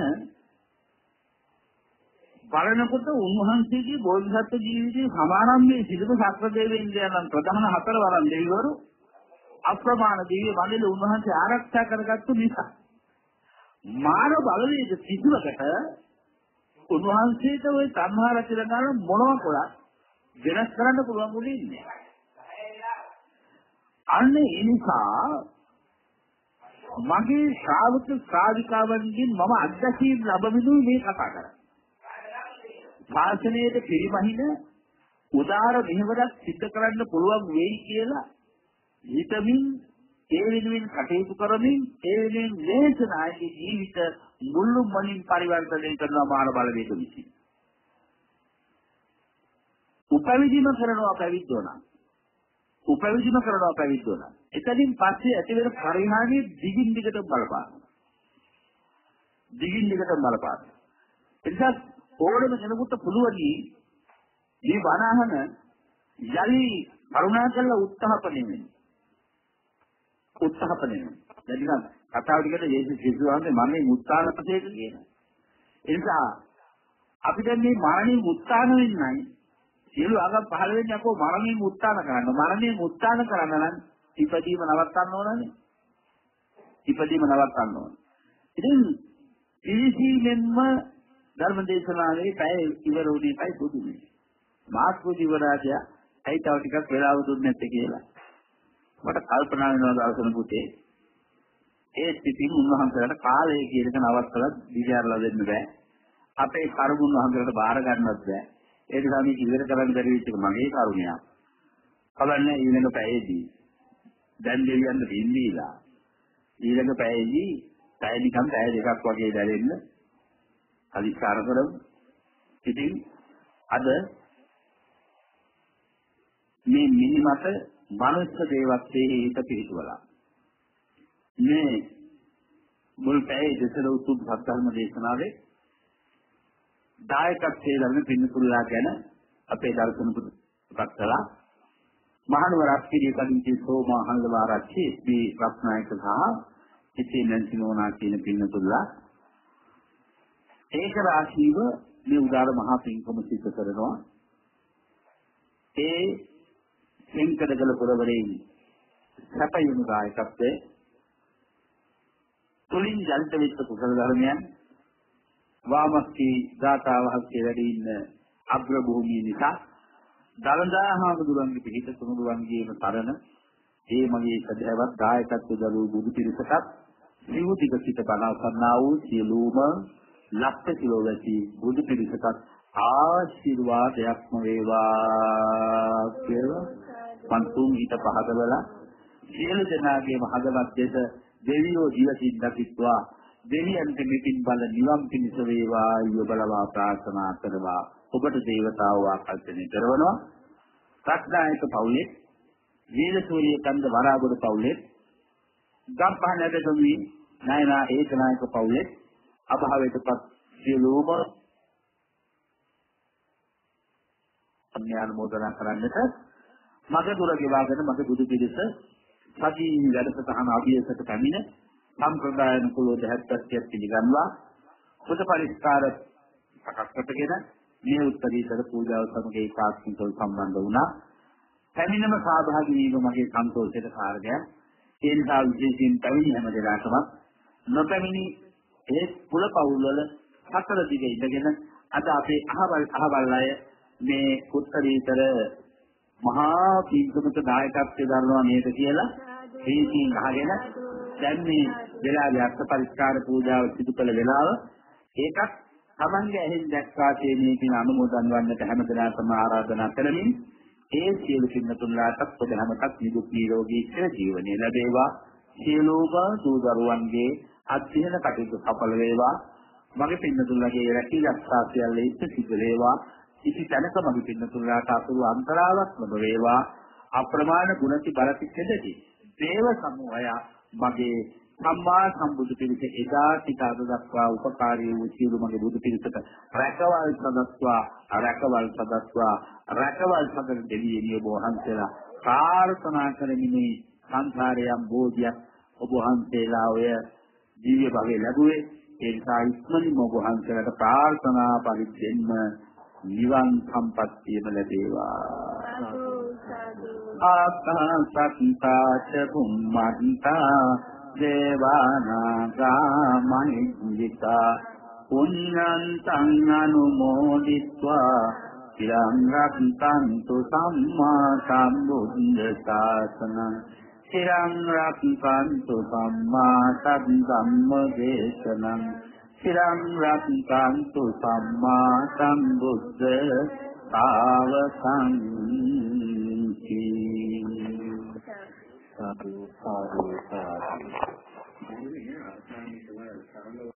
[SPEAKER 1] බලනකොට උන්වහන්සේගේ බෝධිසත්ව ජීවිතයේ සමානම් මේ සිදුව සක්‍ර දෙවියන් ප්‍රධාන හතර වරන් දෙවිවරු අප්‍රමාණ දිව්‍ය මණ්ඩල උන්වහන්සේ ආරක්ෂා කරගත්තු නිසා මානව බලවේග සිදුවකට උන්වහන්සේට ওই සංහාර කියලා මොනවා කළා වෙනස් කරන්න පුළුවන් උනේ නැහැ. අන්න ඒ නිසා මගේ ශ්‍රාවක ශ්‍රාවිකාවන්ගෙන් මම අත්දැකීම් ලැබෙමිනුයි මේ කතා කරන්නේ. ශාසනයේ පිරිමහින උදාර මෙහෙවරක් සිද්ධ කරන්න පුළුවන් වෙයි කියලා හිතමින් ඒ වෙනුවෙන් කටයුතු කරමින් ඒ වෙනුවෙන් දේශනායේ ජීවිත මුළු මනින් පරිවර්තනය කරනවා මාන බලවේග විසින්. උපවිදිම කරනවා පැවිද්දෝනා. උපවිදිම කරනවා පැවිද්දෝනා. එතනින් පස්සේ ඇතිවෙන පරිහානිය දිගින් දිගට බලපාන. දිගින් දිගට බලපාන. එතකොට ඕනම කෙනෙකුට පුළුවනි මේ වනාහන යලි කරුණාකරලා උත්සාහපණය වෙන්න. උත්සාහපණය වෙන්න. දැන් නිකන් කතාව ටිකට යේසුස් ක්‍රිස්තුස්වහන්සේ මරණය මුත්තානපතේක කියන. ඒ නිසා අපි දැන් මේ මරණය මුත්තාන වෙන්නයි සියලු ආගම් පහළ වෙන්නේ අපෝ මරණය මුත්තාන කරන්න. මරණය මුත්තාන කරන්න නම් ඉපදීම නවත්තන්න ඕනනේ. ඉපදීම නවත්තන්න ඕන. ඉතින් පිළිසීමෙන්ම ධර්ම දේශනාවේ පැය ඉවර වුණේ පැය පොදුනේ. මාස් පොදි වරාජය ඇයි තව ටිකක් වෙලාව දුන්නේ නැත්තේ කියලා. මට කල්පනා වෙනවා දවසන පුතේ. ඒ පිටින් උන්වහන්සේලාට කාලය කියන එක නවත්තලා දිගහැරලා දෙන්න බෑ. අපේ කරුණුන් වහන්සේලාට බාර ගන්නවත් බෑ. ඒ නිසා මේ ඉවර කරන්න බැරි වෙච්ච එක මගේ කරුණයක්. කවන්නේ ඊළඟ පැයේදී දැන් දෙවියන් දෙන්නීලා ඊළඟ පැයේදී පැය නිකන් පැය දෙකක් වගේ දැරෙන්න අධිකාර කරමු. ඉතින් අද මේ මිනිමත මනුෂ්‍ය දේවත්වයේ හිත පිහිටුවලා මේ මුල් පැයේ දෙසල උතුම් සත්‍යධර්ම දේශනාවේ දායකත්වයේ ලැබෙන පින්තුල්ලා ගැන අපේ දර්ශන පුතක් කළා. මහනුවර අත්පිරිය කලින්ති සෝමහල්වාරච්චි මේ රත්නායක සහ ඉතින් නැන්සිනෝනා කියන පින්තුල්ලා ඒක රාශීව මේ උදාර මහා පින්කම සිද්ධ කරනවා. ඒ සිංකඩගල පුරවරේ සැපයුණු දායකත්වයේ තුලින් ජනිත වෙච්ච කුසල ධර්මයන් වාමස්ති දාතාවහස්සේ වැඩි ඉන්න අග්‍ර භූමිය නිසා දලදා හාමුදුරන්ගේ පිහිට තුනුරුවන්ගේම තරණ ඒ මගේ සදහවත් දායකත්ව දලු බුදු පිරිසටත් සිවුතික සිට බණවන්නා වූ සියලුම ලක්ෂ කිලෝවැසි බුදු පිරිසටත් ආශිර්වාදයක්ම වේවා කියලා පන්තුම් හිත පහදවලා සියලු දෙනාගේම හදවත් දෙස දෙවියෝ ජීවිතින් දකිත්වා දෙවියන්ට මෙකින් බල නිවන් පිණිස වේවා යොබලවා ප්‍රාර්ථනා කරවා ඔබට දේවතාවෝ ආකල්පනය කරනවා. රත්නායක පවුලේ වීරසූරිය කන්ද වරාගොඩ පවුලේ ගම්පහ නැදගමි නායනා ඒකනායක පවුලේ අභාවයටපත් සියලුම අන්‍යානුමෝදනා කරන්නට මග දුර ගෙවාගෙන මග බුදු පිළිස සජීවී වැඩසටහන අභියසට පැමිණ සම්ප්‍රදායන කුල 70ක් පිළිගන්නවා පුද පරිස්කාර සකස් කරගෙන මේ උත්තරීතර පූජාව සමග ඒකාත්මිකව සම්බන්ධ වුණා. පැමිණම සහභාගී වීම මගේ සන්තෝෂයට කාරණයක්. ඒ නිසා විශේෂයෙන් පැමිණි හැම දෙනාටම නොපැමිණි ඒ කුල පවුල් වල හතර දිගේ ඉඳගෙන අද අපේ අහවල් අය මේ උත්තරීතර මහා පින්කමක දායකත්වයේ දරනවා නේද කියලා ප්‍රීතියෙන් අහගෙන දැන් මේ වෙලාවේ අර්ථ පරිස්කාර පූජාව සිදු කළ වෙලාව ඒකත් තමන්ගේ ඇහෙන් දැක්කාසේ මේකින් අනුමෝදන් වන්නට හැමදෙනාටම ආරාධනා කරමින් ඒ සියලු පින්තුන්ලාටත් පොදහමකට නිදුක් නිරෝගී චිර ජීවනයේ ලැබේවා. සියලුම දූ දරුවන්ගේ අධ්‍යයන කටයුතු සඵල වේවා. මගේ පින්තුන්ලාගේ රැකියාස්ථා සියල්ල ඉෂ්ට සිද්ධ වේවා. ඉති තැනක මගේ පින්තුන්ලාට අසුරු අන්තරාවක් නොව වේවා. අප්‍රමාණ ගුණති බලති දෙති. දේව සමූහය මගේ සම්මා සම්බුදු පිළිස එදා සිට අද දක්වා උපකාරී වූ සියලු මගේ බුදු පිළිසට රැකවල් සදස්වා දෙවියනි ඔබ වහන්සේලා ප්‍රාර්ථනා කරමිනි සංසාරයම් බෝධියක් ඔබ වහන්සේලා ඔය දිව්‍ය භවයේ ලැබුවේ. ඒ නිසා ඉක්මනින්ම ඔබ වහන්සේලාට ප්‍රාර්ථනා පරිද්දෙන්ම නිවන් සම්පත්තියම ලැබේවා. ආකාසත්තාච බුම්මන්තා දේවානාගා මහිද්దికා පුඤ්ඤන්තං අනුමෝදිत्वा চিරං රක්ඛන්තු සම්මා සම්බුද්ධ ශාසනං चिरं रक्षन्तु सम्मा सद्धम्मदेशनं चिरं रक्षन्तु सम्मा सम्बुद्ध सावसंति साधु साधु साधु